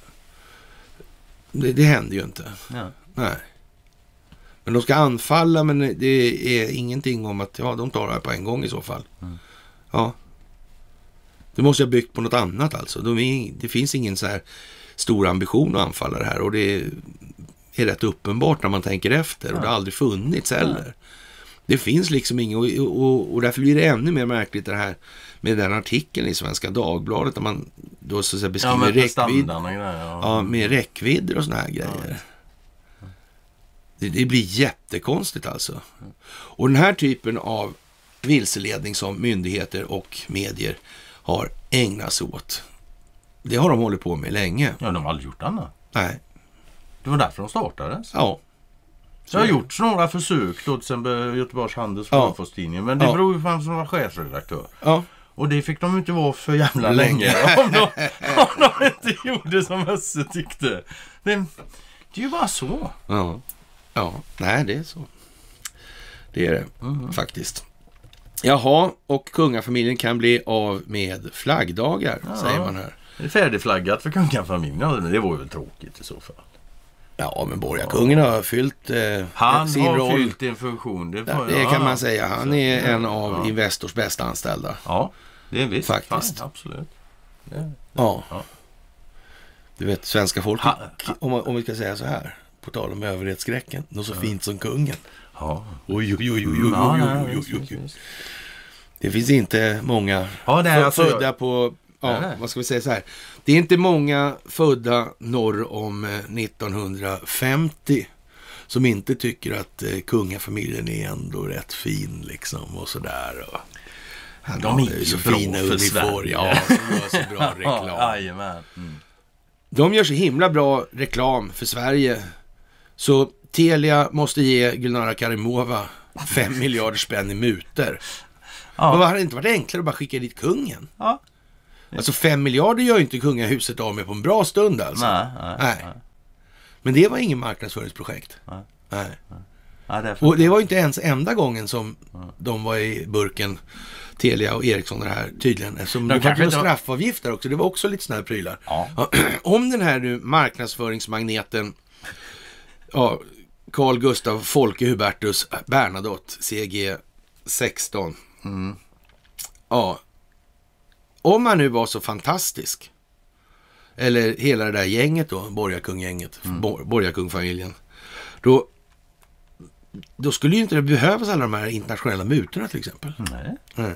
det händer ju inte. Ja. Nej. Men de ska anfalla, men det är ingenting om att de tar det här på en gång i så fall. Ja. Det måste jag byggt på något annat alltså. Det finns ingen så här stor ambition att anfalla det här, och det är rätt uppenbart när man tänker efter, och det har aldrig funnits heller. Det finns liksom inget, och därför blir det ännu mer märkligt det här med den artikeln i Svenska Dagbladet där man då så att säga beskriver med räckvidder och såna här grejer. Det blir jättekonstigt alltså. Och den här typen av vilseledning som myndigheter och medier har ägnat sig åt, det har de hållit på med länge. Ja, de har aldrig gjort annat. Nej. Det var därför de startades. Ja. Så det har gjorts några försök, då till exempel Göteborgs Handels Förfostidning, men det beror ju på vem som var chefredaktör. Ja. Och det fick de inte vara för jävla länge om de inte gjorde som Össe tyckte. Det är ju bara så. Ja, nej, det är så. Det är det faktiskt. Jaha, och kungafamiljen kan bli av med flaggdagar, säger man här. Det är färdigflaggat för kungafamiljen, men det var ju väl tråkigt i så fall. Ja, men borgarkungen har fyllt sin roll. Han har fyllt en funktion. Det kan man säga. Han är en av Investors bästa anställda. Ja, det är visst. Faktiskt. Fan, absolut. Ja. Du vet, svenska folk, om vi ska säga så här, på tal om överhetsskräcken, något så fint som kungen. Ja. Oj. Det finns inte många födda på... vad ska vi säga så här? Det är inte många födda norr om 1950 som inte tycker att kungafamiljen är ändå rätt fin liksom och sådär. De är ju så fina för Sverige. Ja, de gör så bra reklam. De gör så himla bra reklam för Sverige. Så Telia måste ge Gulnara Karimova 5 miljarder spänn i muter. Ja. Men hade det inte varit enklare att bara skicka dit kungen? Ja. Alltså 5 miljarder gör ju inte kungahuset av med på en bra stund alltså. Nej. Men det var ingen marknadsföringsprojekt. Nej. Och det var ju inte ens enda gången som de var i burken, Telia och Ericsson, det här tydligen. Eftersom det var inte straffavgifter också. Det var också lite såna här prylar. Ja. Om den här nu marknadsföringsmagneten, Carl Gustav Folke Hubertus Bernadotte CG 16. Ja. Om man nu var så fantastisk, eller hela det där gänget då, Borgarkung-gänget, Borgarkung-familjen, då skulle ju inte det behövas alla de här internationella mutorna till exempel. Nej.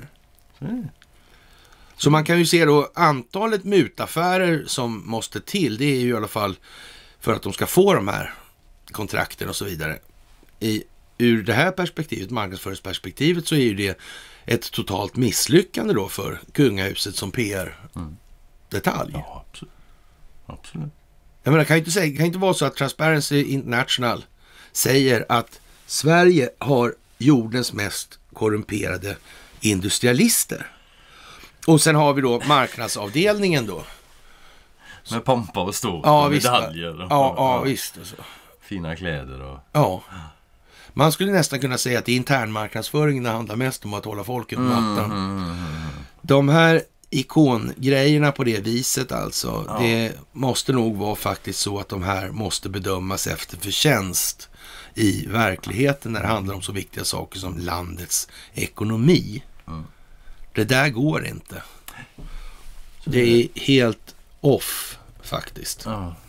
Så man kan ju se då antalet mutaffärer som måste till, det är ju i alla fall för att de ska få de här kontrakten och så vidare. Ur det här perspektivet, marknadsföringsperspektivet, så är ju det ett totalt misslyckande då för kungahuset som PR-detalj. Ja, absolut. Jag menar, kan inte vara så att Transparency International säger att Sverige har jordens mest korrumperade industrialister. Och sen har vi då marknadsavdelningen då. Med pompa och stort och medaljer. Visst. Och så. Fina kläder och... Ja. Man skulle nästan kunna säga att internmarknadsföringen handlar mest om att hålla folket på mattan. De här ikongrejerna på det viset alltså, det måste nog vara faktiskt så att de här måste bedömas efter förtjänst i verkligheten när det handlar om så viktiga saker som landets ekonomi. Det där går inte. Det är helt off faktiskt.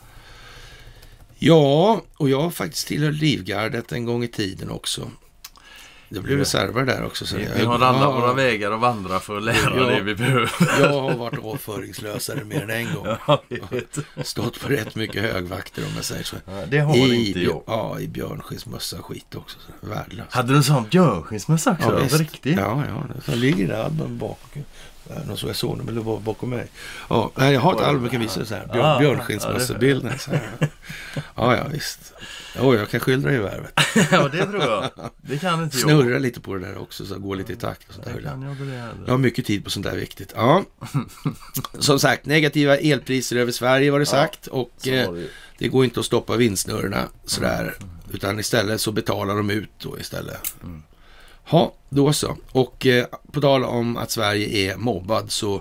Ja, och jag faktiskt tillhör Livgardet en gång i tiden också. Det blev reserver där också. Så vi har alla våra vägar att vandra för att lära det vi behöver. Jag har varit avföringslösare mer än en gång. Stått på rätt mycket högvakter om jag säger så. Det har inte jag. Ja, i björnskinsmössa skit också. Värdelöst. Hade du en sån björnskinsmössa också? Ja, riktigt? Ja. Så ligger det album bakom. Någon så jag såg dem, eller var bakom mig. Ja, jag har ett album jag kan visa så här. Björnskinsmössabilden. Ja, visst. Jag kan skildra i värvet. Ja, det tror jag. Det kan inte jag. Snurra lite på det där också, så gå lite i takt och sånt där. Jag har mycket tid på sånt där viktigt. Ja. Som sagt, negativa elpriser över Sverige var det sagt. Och det går inte att stoppa vindsnurrorna sådär. Utan istället så betalar de ut då istället. Ja, då så. Och på tal om att Sverige är mobbad så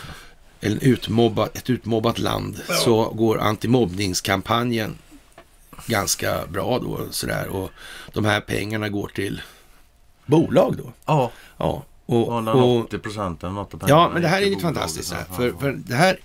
ett utmobbat land, så går antimobbningskampanjen ganska bra då sådär, och de här pengarna går till bolag då. Ja. Och 80% ja, men det här är lite fantastiskt här, för det här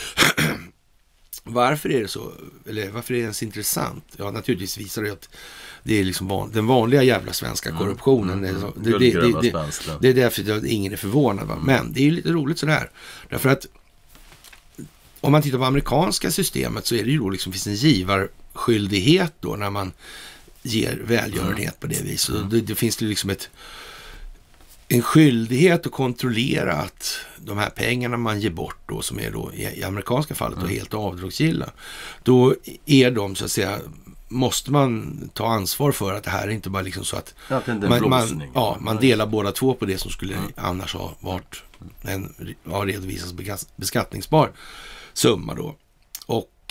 varför är det så, eller varför är det ens intressant? Ja, naturligtvis visar det att det är liksom den vanliga jävla svenska korruptionen. Det är därför att ingen är förvånad. Va? Men det är ju lite roligt sådär. Därför att om man tittar på amerikanska systemet så är det ju då liksom, finns en givarskyldighet då när man ger välgörenhet på det viset. Det finns det liksom en skyldighet att kontrollera att de här pengarna man ger bort då, som är då i amerikanska fallet då helt avdragsgilla, då är de så att säga, måste man ta ansvar för att det här är inte bara liksom så att man delar båda två på det som skulle annars ha varit redovisas beskattningsbar summa då. Och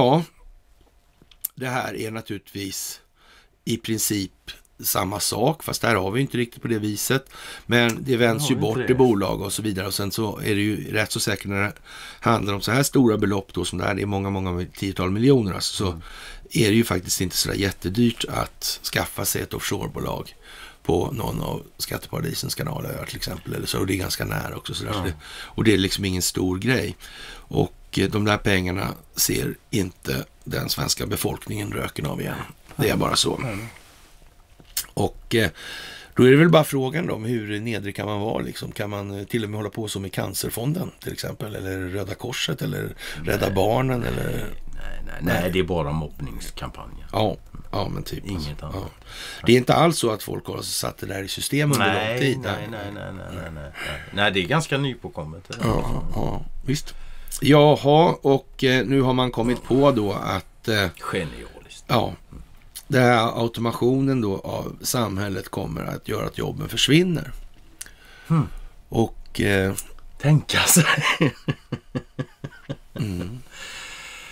det här är naturligtvis i princip samma sak, fast där har vi inte riktigt på det viset. Men det vänds ju bort i bolag och så vidare. Och sen så är det ju rätt så säkert när det handlar om så här stora belopp då, som det här, det är många tiotal miljoner alltså, så är det ju faktiskt inte så där jättedyrt att skaffa sig ett offshorebolag på någon av skatteparadisens kanaler till exempel, eller så, och det är ganska nära också så där. Och det är liksom ingen stor grej. Och de där pengarna ser inte den svenska befolkningen röken av igen. Det är bara så. Och då är det väl bara frågan då om hur nedrig kan man vara liksom. Kan man till och med hålla på som i Cancerfonden till exempel, eller Röda Korset eller Rädda Barnen eller... Nej, det är bara mobbningskampanjer. Ja, men typ. Inget annat. Ja. Det är inte alls så att folk har satt det där i system under lång tid. Nej, det är ganska nypåkommet. Ja, visst. Jaha, och nu har man kommit på då att... Genialiskt. Ja. Den här automationen då av samhället kommer att göra att jobben försvinner. Och... tänka sig.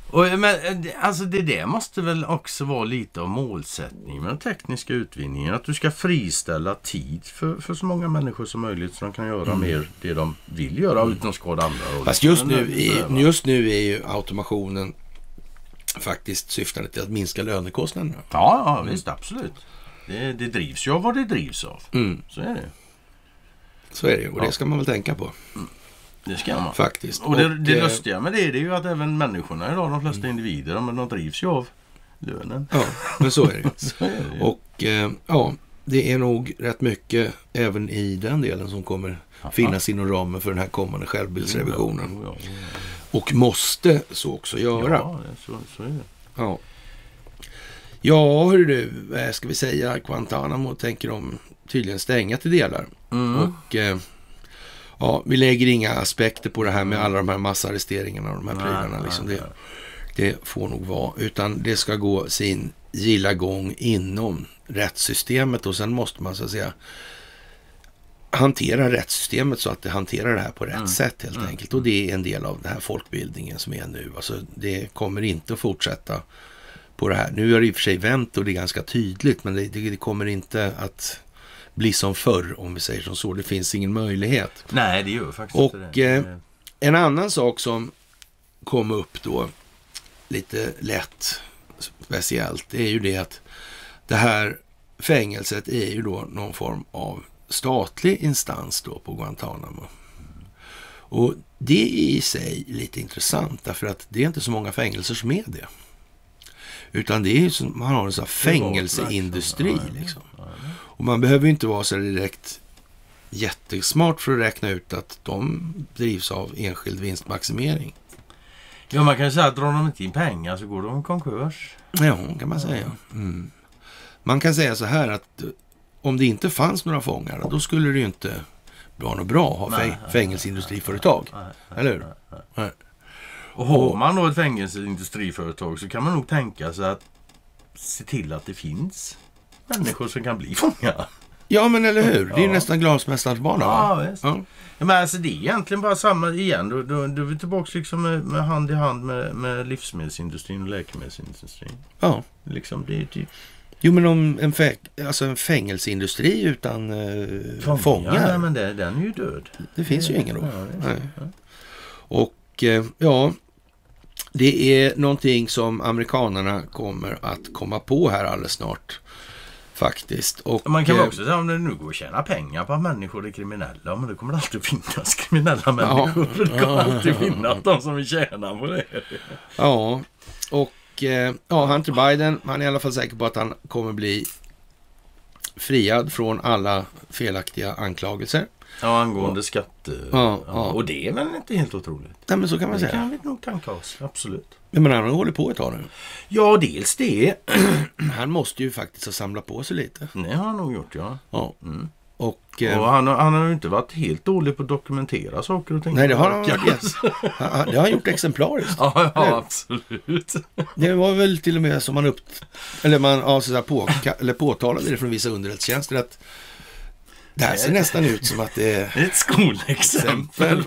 Men alltså det måste väl också vara lite av målsättning med den tekniska utvinningen. Att du ska friställa tid för så många människor som möjligt så de kan göra mer det de vill göra utan att skada andra. Fast just nu är ju automationen faktiskt syftande till att minska lönekostnaderna. Ja, visst, absolut. Det drivs ju av vad det drivs av. Så är det. Så är det, och det ska man väl tänka på. Det ska man. Faktiskt. Och det lustiga med det är ju att även människorna idag, de flesta individer, de drivs ju av lönen. Ja, men så är det. Så är det. Och det är nog rätt mycket även i den delen som kommer finnas inom ramen för den här kommande självbildsrevisionen. Ja. Och måste så också göra. Ja, så är det. Ja. Ja, hör du, vad ska vi säga? Guantanamo tänker de tydligen stänga till delar. Och vi lägger inga aspekter på det här med alla de här massarresteringarna och de här prylarna. Liksom det får nog vara. Utan det ska gå sin gilla gång inom rättssystemet och sen måste man så att säga hantera rättssystemet så att det hanterar det här på rätt sätt helt enkelt. Och det är en del av den här folkbildningen som är nu. Alltså det kommer inte att fortsätta på det här. Nu är det i och för sig vänt och det är ganska tydligt, men det kommer inte att bli som förr, om vi säger som så. Det finns ingen möjlighet. Nej, det gör faktiskt och inte det. En annan sak som kom upp då lite lätt speciellt är ju det att det här fängelset är ju då någon form av statlig instans då på Guantanamo. Och det är i sig lite intressant därför att det är inte så många fängelser som är det. Utan det är ju som man har en sån här fängelseindustri liksom. Och man behöver ju inte vara så direkt jättesmart för att räkna ut att de drivs av enskild vinstmaximering. Ja, man kan ju säga att drar de inte in pengar så går de i konkurs. Ja, kan man säga. Man kan säga så här att om det inte fanns några fångar, då skulle det ju inte vara något bra att ha fängelseindustriföretag. Eller hur? Nej. Och har man då ett fängelseindustriföretag så kan man nog tänka sig att se till att det finns människor som kan bli fångar. Ja, men eller hur? Det är nästan glasmästarens barn. Ja, visst. Ja. Men alltså det är egentligen bara samma igen. Då är vi tillbaka liksom med hand i hand med livsmedelsindustrin och läkemedelsindustrin. Ja. Liksom det är typ... Jo, men om en fängelseindustri utan fångar. Ja, men den är ju död. Det finns ju ingen då. Ja. Och det är någonting som amerikanerna kommer att komma på här alldeles snart. Faktiskt. Och man kan väl också säga om det nu går att tjäna pengar på att människor är kriminella, men det kommer alltid finnas kriminella människor. Ja. Det kommer alltid finnas de som vill tjäna på det. Ja, och Hunter Biden, han är i alla fall säker på att han kommer bli friad från alla felaktiga anklagelser. Ja, angående skatte. Ja. Och det är väl inte helt otroligt. Nej, men så kan man säga. Det kan vi nog tänka oss, absolut. Men han har hållit på ett tag nu. Ja, dels det. Han måste ju faktiskt ha samlat på sig lite. Det har han nog gjort, ja. Och han har ju inte varit helt dålig på att dokumentera saker och ting. Nej, det har han varit. Det har han gjort exemplariskt. Ja, absolut. Det var väl till och med som man påtalade det från vissa underrättelsetjänster att det här ser nästan ut som att det är ett skolexempel.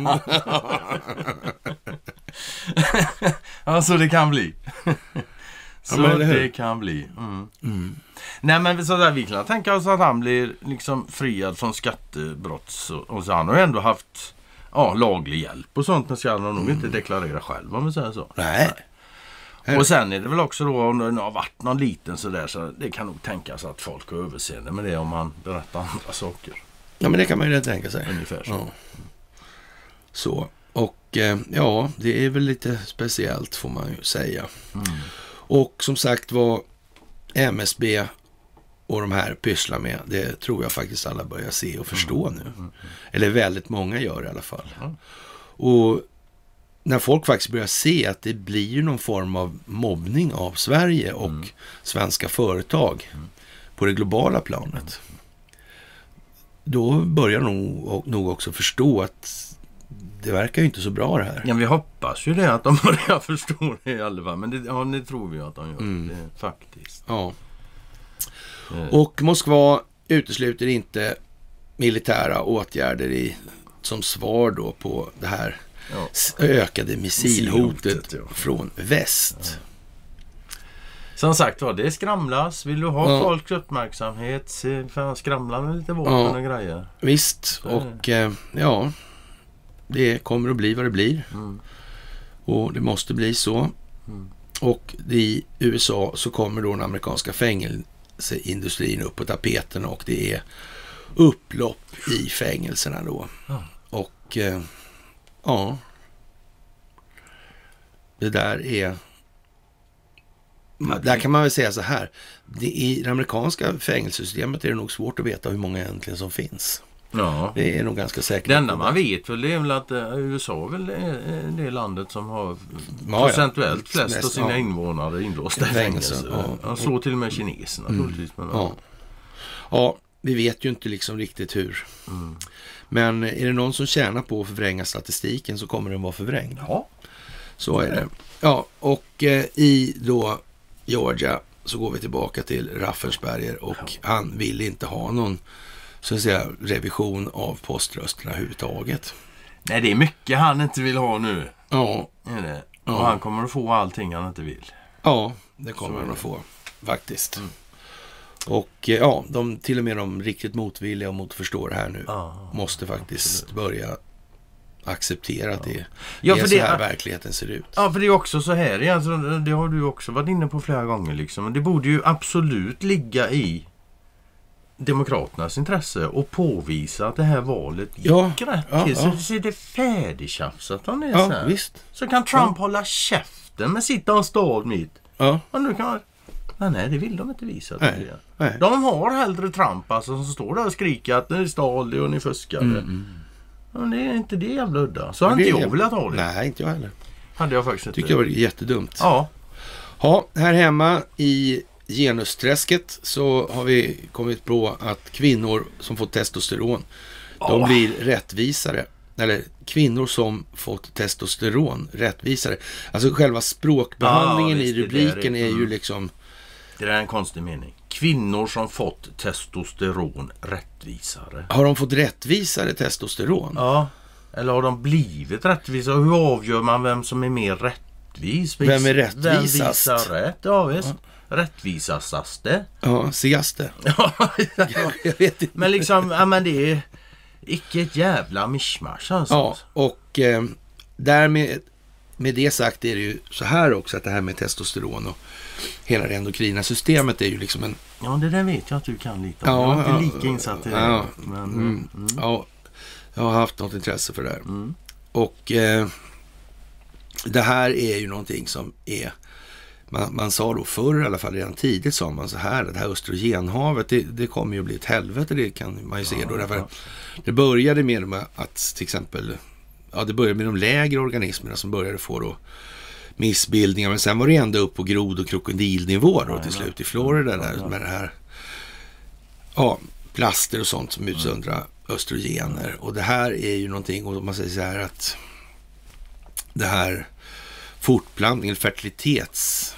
Ja, så det kan bli. Så det kan bli. Nej, men så där, vi kan tänka oss att han blir liksom friad från skattebrott och så han har ändå haft laglig hjälp och sånt, men så han har nog inte deklarerat själv om man säger så. Nej. Och sen är det väl också då om det har varit någon liten sådär, så det kan nog tänkas att folk har överseende med det om man berättar andra saker. Ja, men det kan man ju tänka sig. Ungefär så. Ja. Så. Och det är väl lite speciellt får man ju säga. Och som sagt vad MSB och de här pysslar med, det tror jag faktiskt alla börjar se och förstå nu. Eller väldigt många gör i alla fall. Och när folk faktiskt börjar se att det blir ju någon form av mobbning av Sverige och svenska företag på det globala planet, då börjar nog också förstå att det verkar ju inte så bra det här. Ja, vi hoppas ju det att de börjar förstå det i alla fall. Men det tror vi att de gör det, faktiskt. Ja. Och Moskva utesluter inte militära åtgärder som svar då på det här ökade missilhotet från väst. Som sagt var, det skramlas. Vill du ha folks uppmärksamhet, skramla med lite vapen och grejer. Visst, och det kommer att bli vad det blir. Och det måste bli så. Och i USA så kommer då den amerikanska fängelseindustrin upp på tapeten, och det är upplopp i fängelserna då. Och det där är... Där kan man väl säga så här. I det amerikanska fängelsesystemet är det nog svårt att veta hur många egentligen som finns. Ja. Det är nog ganska säkert. Det enda man vet väl, det är väl att USA är väl det landet som har procentuellt flest av sina invånare inlåsta i fängelse. Så till och med kineserna naturligtvis. Ja, vi vet ju inte liksom riktigt hur. Men är det någon som tjänar på att förvränga statistiken så kommer den vara förvrängd. Ja. Så är det. Ja, och i då Georgia så går vi tillbaka till Raffensperger, och han vill inte ha någon, så att säga, revision av poströsterna överhuvudtaget. Nej, det är mycket han inte vill ha nu. Ja. Är det? Och han kommer att få allting han inte vill. Ja, det kommer han att få faktiskt. Och till och med de riktigt motvilliga och motförstår här nu måste faktiskt börja acceptera att det är så här verkligheten ser ut. Ja, för det är också så här, alltså, det har du också varit inne på flera gånger liksom. Det borde ju absolut ligga i demokraternas intresse och påvisa att det här valet gick rätt till. Så är det färdigtjafsat om det är så här. Visst. Så kan Trump hålla käften med sitt stad mitt. Ja. Och nu kan nej, det vill de inte visa. Nej. De har hellre Trump alltså, som står där och skriker att ni stal det och ni fuskade. Men det är inte det jävla udda. Så har inte jag velat ha det. Nej, inte jag heller. Hade jag faktiskt inte. Tycker jag var jättedumt. Ja. Här hemma i genusträsket så har vi kommit på att kvinnor som fått testosteron, de blir rättvisare. Eller kvinnor som fått testosteron rättvisare. Alltså själva språkbehandlingen i rubriken är ju liksom... Det är en konstig mening. Kvinnor som fått testosteron rättvisare. Har de fått rättvisare testosteron? Ja. Eller har de blivit rättvisare? Hur avgör man vem som är mer rättvis? Vem är rättvisast? Vem visar rätt? Ja, visst. Rättvisaste. Ja, segaste. Jag vet inte. Men liksom, men det är icke ett jävla mischmasch alltså. Ja, och därmed med det sagt är det ju så här också, att det här med testosteron och hela det endokrina systemet är ju liksom en... Ja, det där vet jag att du kan lite om. Jag är inte lika insatt i det. Ja, jag har haft något intresse för det här. Och det här är ju någonting som är... Man sa då förr, i alla fall redan tidigt, sa man så här, att det här östrogenhavet, det kommer ju att bli ett helvete, det kan man ju se då. Därför det började med att till exempel, det började med de lägre organismerna som började få då missbildningar, men sen var det ända upp på grod- och krokodilnivå då till slut i Florida där med det här plaster och sånt som utsöndrar östrogener. Och det här är ju någonting, och man säger så här att det här fortplantningen, fertilitets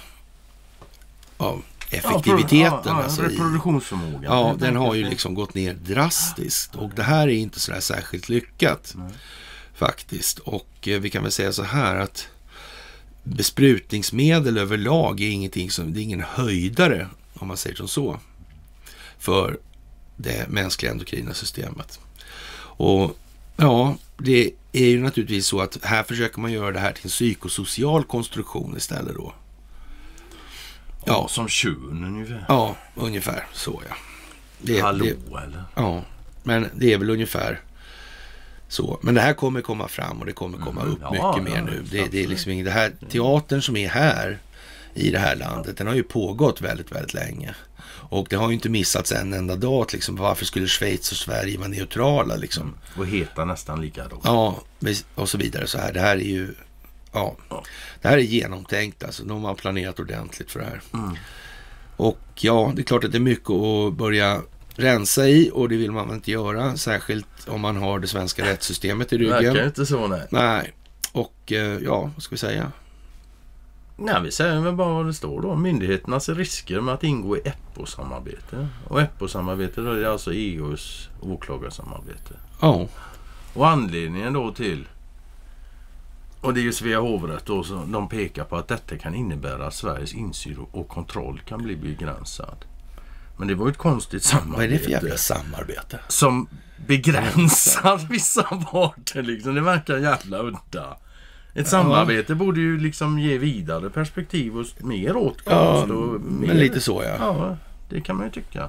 effektiviteten, alltså reproduktionsförmågan. Den har ju liksom gått ner drastiskt, och det här är inte så där särskilt lyckat faktiskt. Och vi kan väl säga så här att besprutningsmedel överlag är ingenting som, det är ingen höjdare, om man säger som så, för det mänskliga endokrina systemet. Och det är ju naturligtvis så att här försöker man göra det här till en psykosocial konstruktion istället då. Ja, som tjun ungefär. Ja, ungefär så, ja. Eller? Ja, men det är väl ungefär så. Men det här kommer komma fram, och det kommer komma upp mycket mer nu. Det är liksom inget, det här teatern som är här i det här landet, den har ju pågått väldigt, väldigt länge. Och det har ju inte missats en enda dag liksom. Varför skulle Schweiz och Sverige vara neutrala liksom? Och heta nästan lika då. Ja, och så vidare så här. Det här är ju det här är genomtänkt alltså. De har planerat ordentligt för det här. Och det är klart att det är mycket att börja rensa i, och det vill man väl inte göra, särskilt om man har det svenska rättssystemet i ryggen. Det verkar inte så, nej. Och vad ska vi säga? Nej, vi säger väl bara vad det står då. Myndigheternas risker med att ingå i EPPO-samarbete. Och EPPO-samarbete då är alltså EUs åklagarsamarbete. Ja. Och anledningen då till Och det är ju Svea hovrätt då, så de pekar på att detta kan innebära att Sveriges insyn och kontroll kan bli begränsad. Men det var ju ett konstigt samarbete. Vad är det för jävla samarbete? Som begränsar vissa parter liksom. Det verkar jävla udda. Ett samarbete borde ju liksom ge vidare perspektiv och mer åtkomst. Ja, och mer, men lite så Ja, det kan man ju tycka.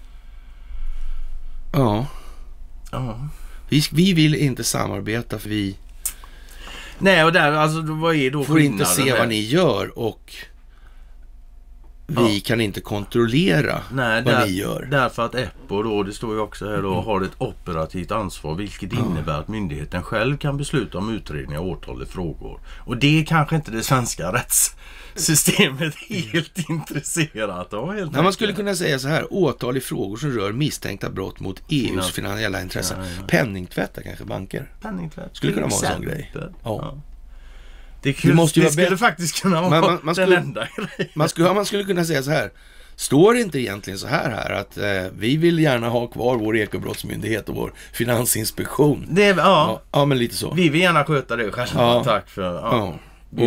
Ja. Ja. Vi vill inte samarbeta för vi Nej, och där, alltså vad är då får inte se där? vad ni gör och vi kan inte kontrollera vad ni gör. Därför att EPPO då, det står ju också här då, har ett operativt ansvar, vilket innebär att myndigheten själv kan besluta om utredning av åtal i frågor. Och det är kanske inte det svenska rättssystemet helt intresserat av. Man skulle kunna säga så här: åtal i frågor som rör misstänkta brott mot EUs finansiella intressen. Ja. Penningtvätta kanske banker. Penningtvätt. Skulle kunna vara en sån grej. Ja. Det skulle faktiskt kunna vara den enda grejen. Man skulle kunna säga så här: står det inte egentligen så här att vi vill gärna ha kvar vår ekobrottsmyndighet och vår finansinspektion? Ja, men lite så. Vi vill gärna sköta det själva. Ja. Tack för...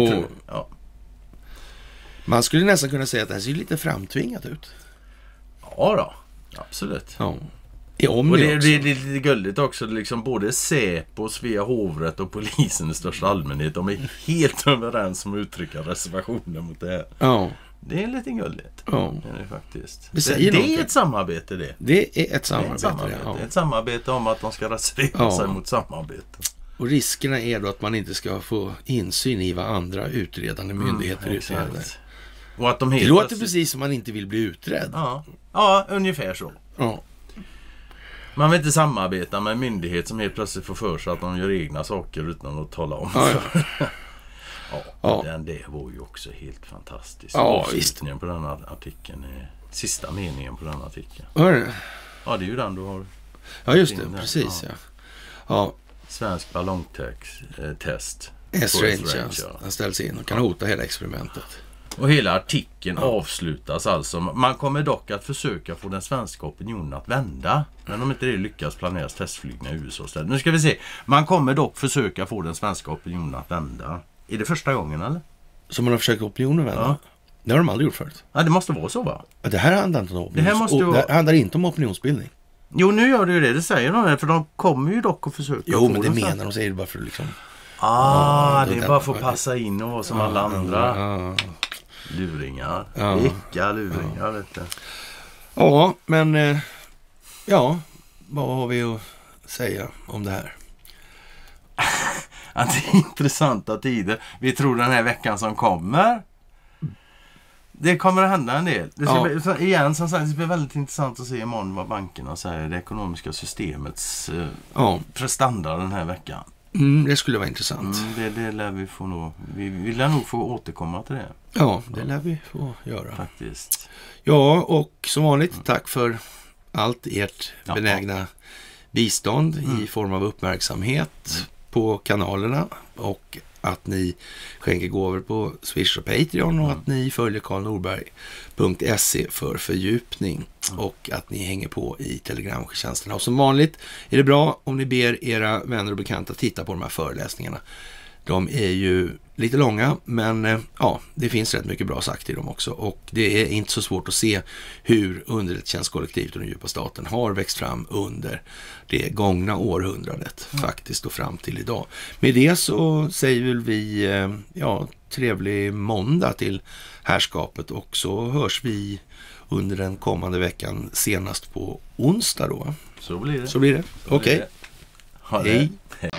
Man skulle nästan kunna säga att det här ser lite framtvingat ut. Ja då, absolut. Ja. Och det är lite gulligt också, liksom både Säpo, Svea hovrätt och polisen i största allmänhet, de är helt överens om att uttrycka reservationer mot det här. Ja. Det är lite gulligt. Ja. Det är faktiskt. Det är ett samarbete det. Det är ett samarbete. Det är ett samarbete om att de ska reservera sig mot samarbete. Och riskerna är då att man inte ska få insyn i vad andra utredande myndigheter utreder. Och att det låter precis som man inte vill bli utredd. Ja, ungefär så. Ja. Man vill inte samarbeta med en myndighet som helt plötsligt får för sig att de gör egna saker utan att tala om för. Det var ju också helt fantastiskt. Avslutningen på den här artikeln är sista meningen på den artikeln. Vad är det? Ja, det är ju den du har. Ja, just det. Precis, ja. Svensk ballongtest. S-range, den ställs in och kan hota hela experimentet. Och hela artikeln avslutas alltså. Man kommer dock att försöka få den svenska opinionen att vända. Men om inte det lyckas planeras testflygningar i USA istället. Nu ska vi se. Man kommer dock försöka få den svenska opinionen att vända. Är det första gången eller? Så man har försökt opinionen vända? Ja. Det har de aldrig gjort förut. Ja, det måste vara så, va? Det här handlar inte om det handlar inte om opinionsbildning. Jo, nu gör det ju det. Det säger de här. För de kommer ju dock att försöka. Jo, men det menar de. Säger det bara för liksom... det är bara för att passa in och vara som alla andra. Luringar. Vilka luringar, vet du. Ja, men vad har vi att säga om det här? Att det är intressanta tider. Vi tror den här veckan som kommer. Det kommer att hända en del. Det blir väldigt intressant att se imorgon vad bankerna säger. Det ekonomiska systemets prestanda den här veckan. Det skulle vara intressant. Det lär vi få nog. Vi lär nog få återkomma till det. Ja, det lär vi få göra. Faktiskt. Ja, och som vanligt, tack för allt ert benägna bistånd i form av uppmärksamhet på kanalerna och att ni skänker gåvor på Swish och Patreon och att ni följer karlnorberg.se för fördjupning och att ni hänger på i telegramtjänsterna. Och som vanligt är det bra om ni ber era vänner och bekanta titta på de här föreläsningarna. De är ju lite långa, men det finns rätt mycket bra sagt i dem också. Och det är inte så svårt att se hur underrättelsetjänstkollektivet och den djupa staten har växt fram under det gångna århundradet faktiskt och fram till idag. Med det så säger väl vi trevlig måndag till härskapet och så hörs vi under den kommande veckan senast på onsdag då. Så blir det. Så blir det. Okej. Hej.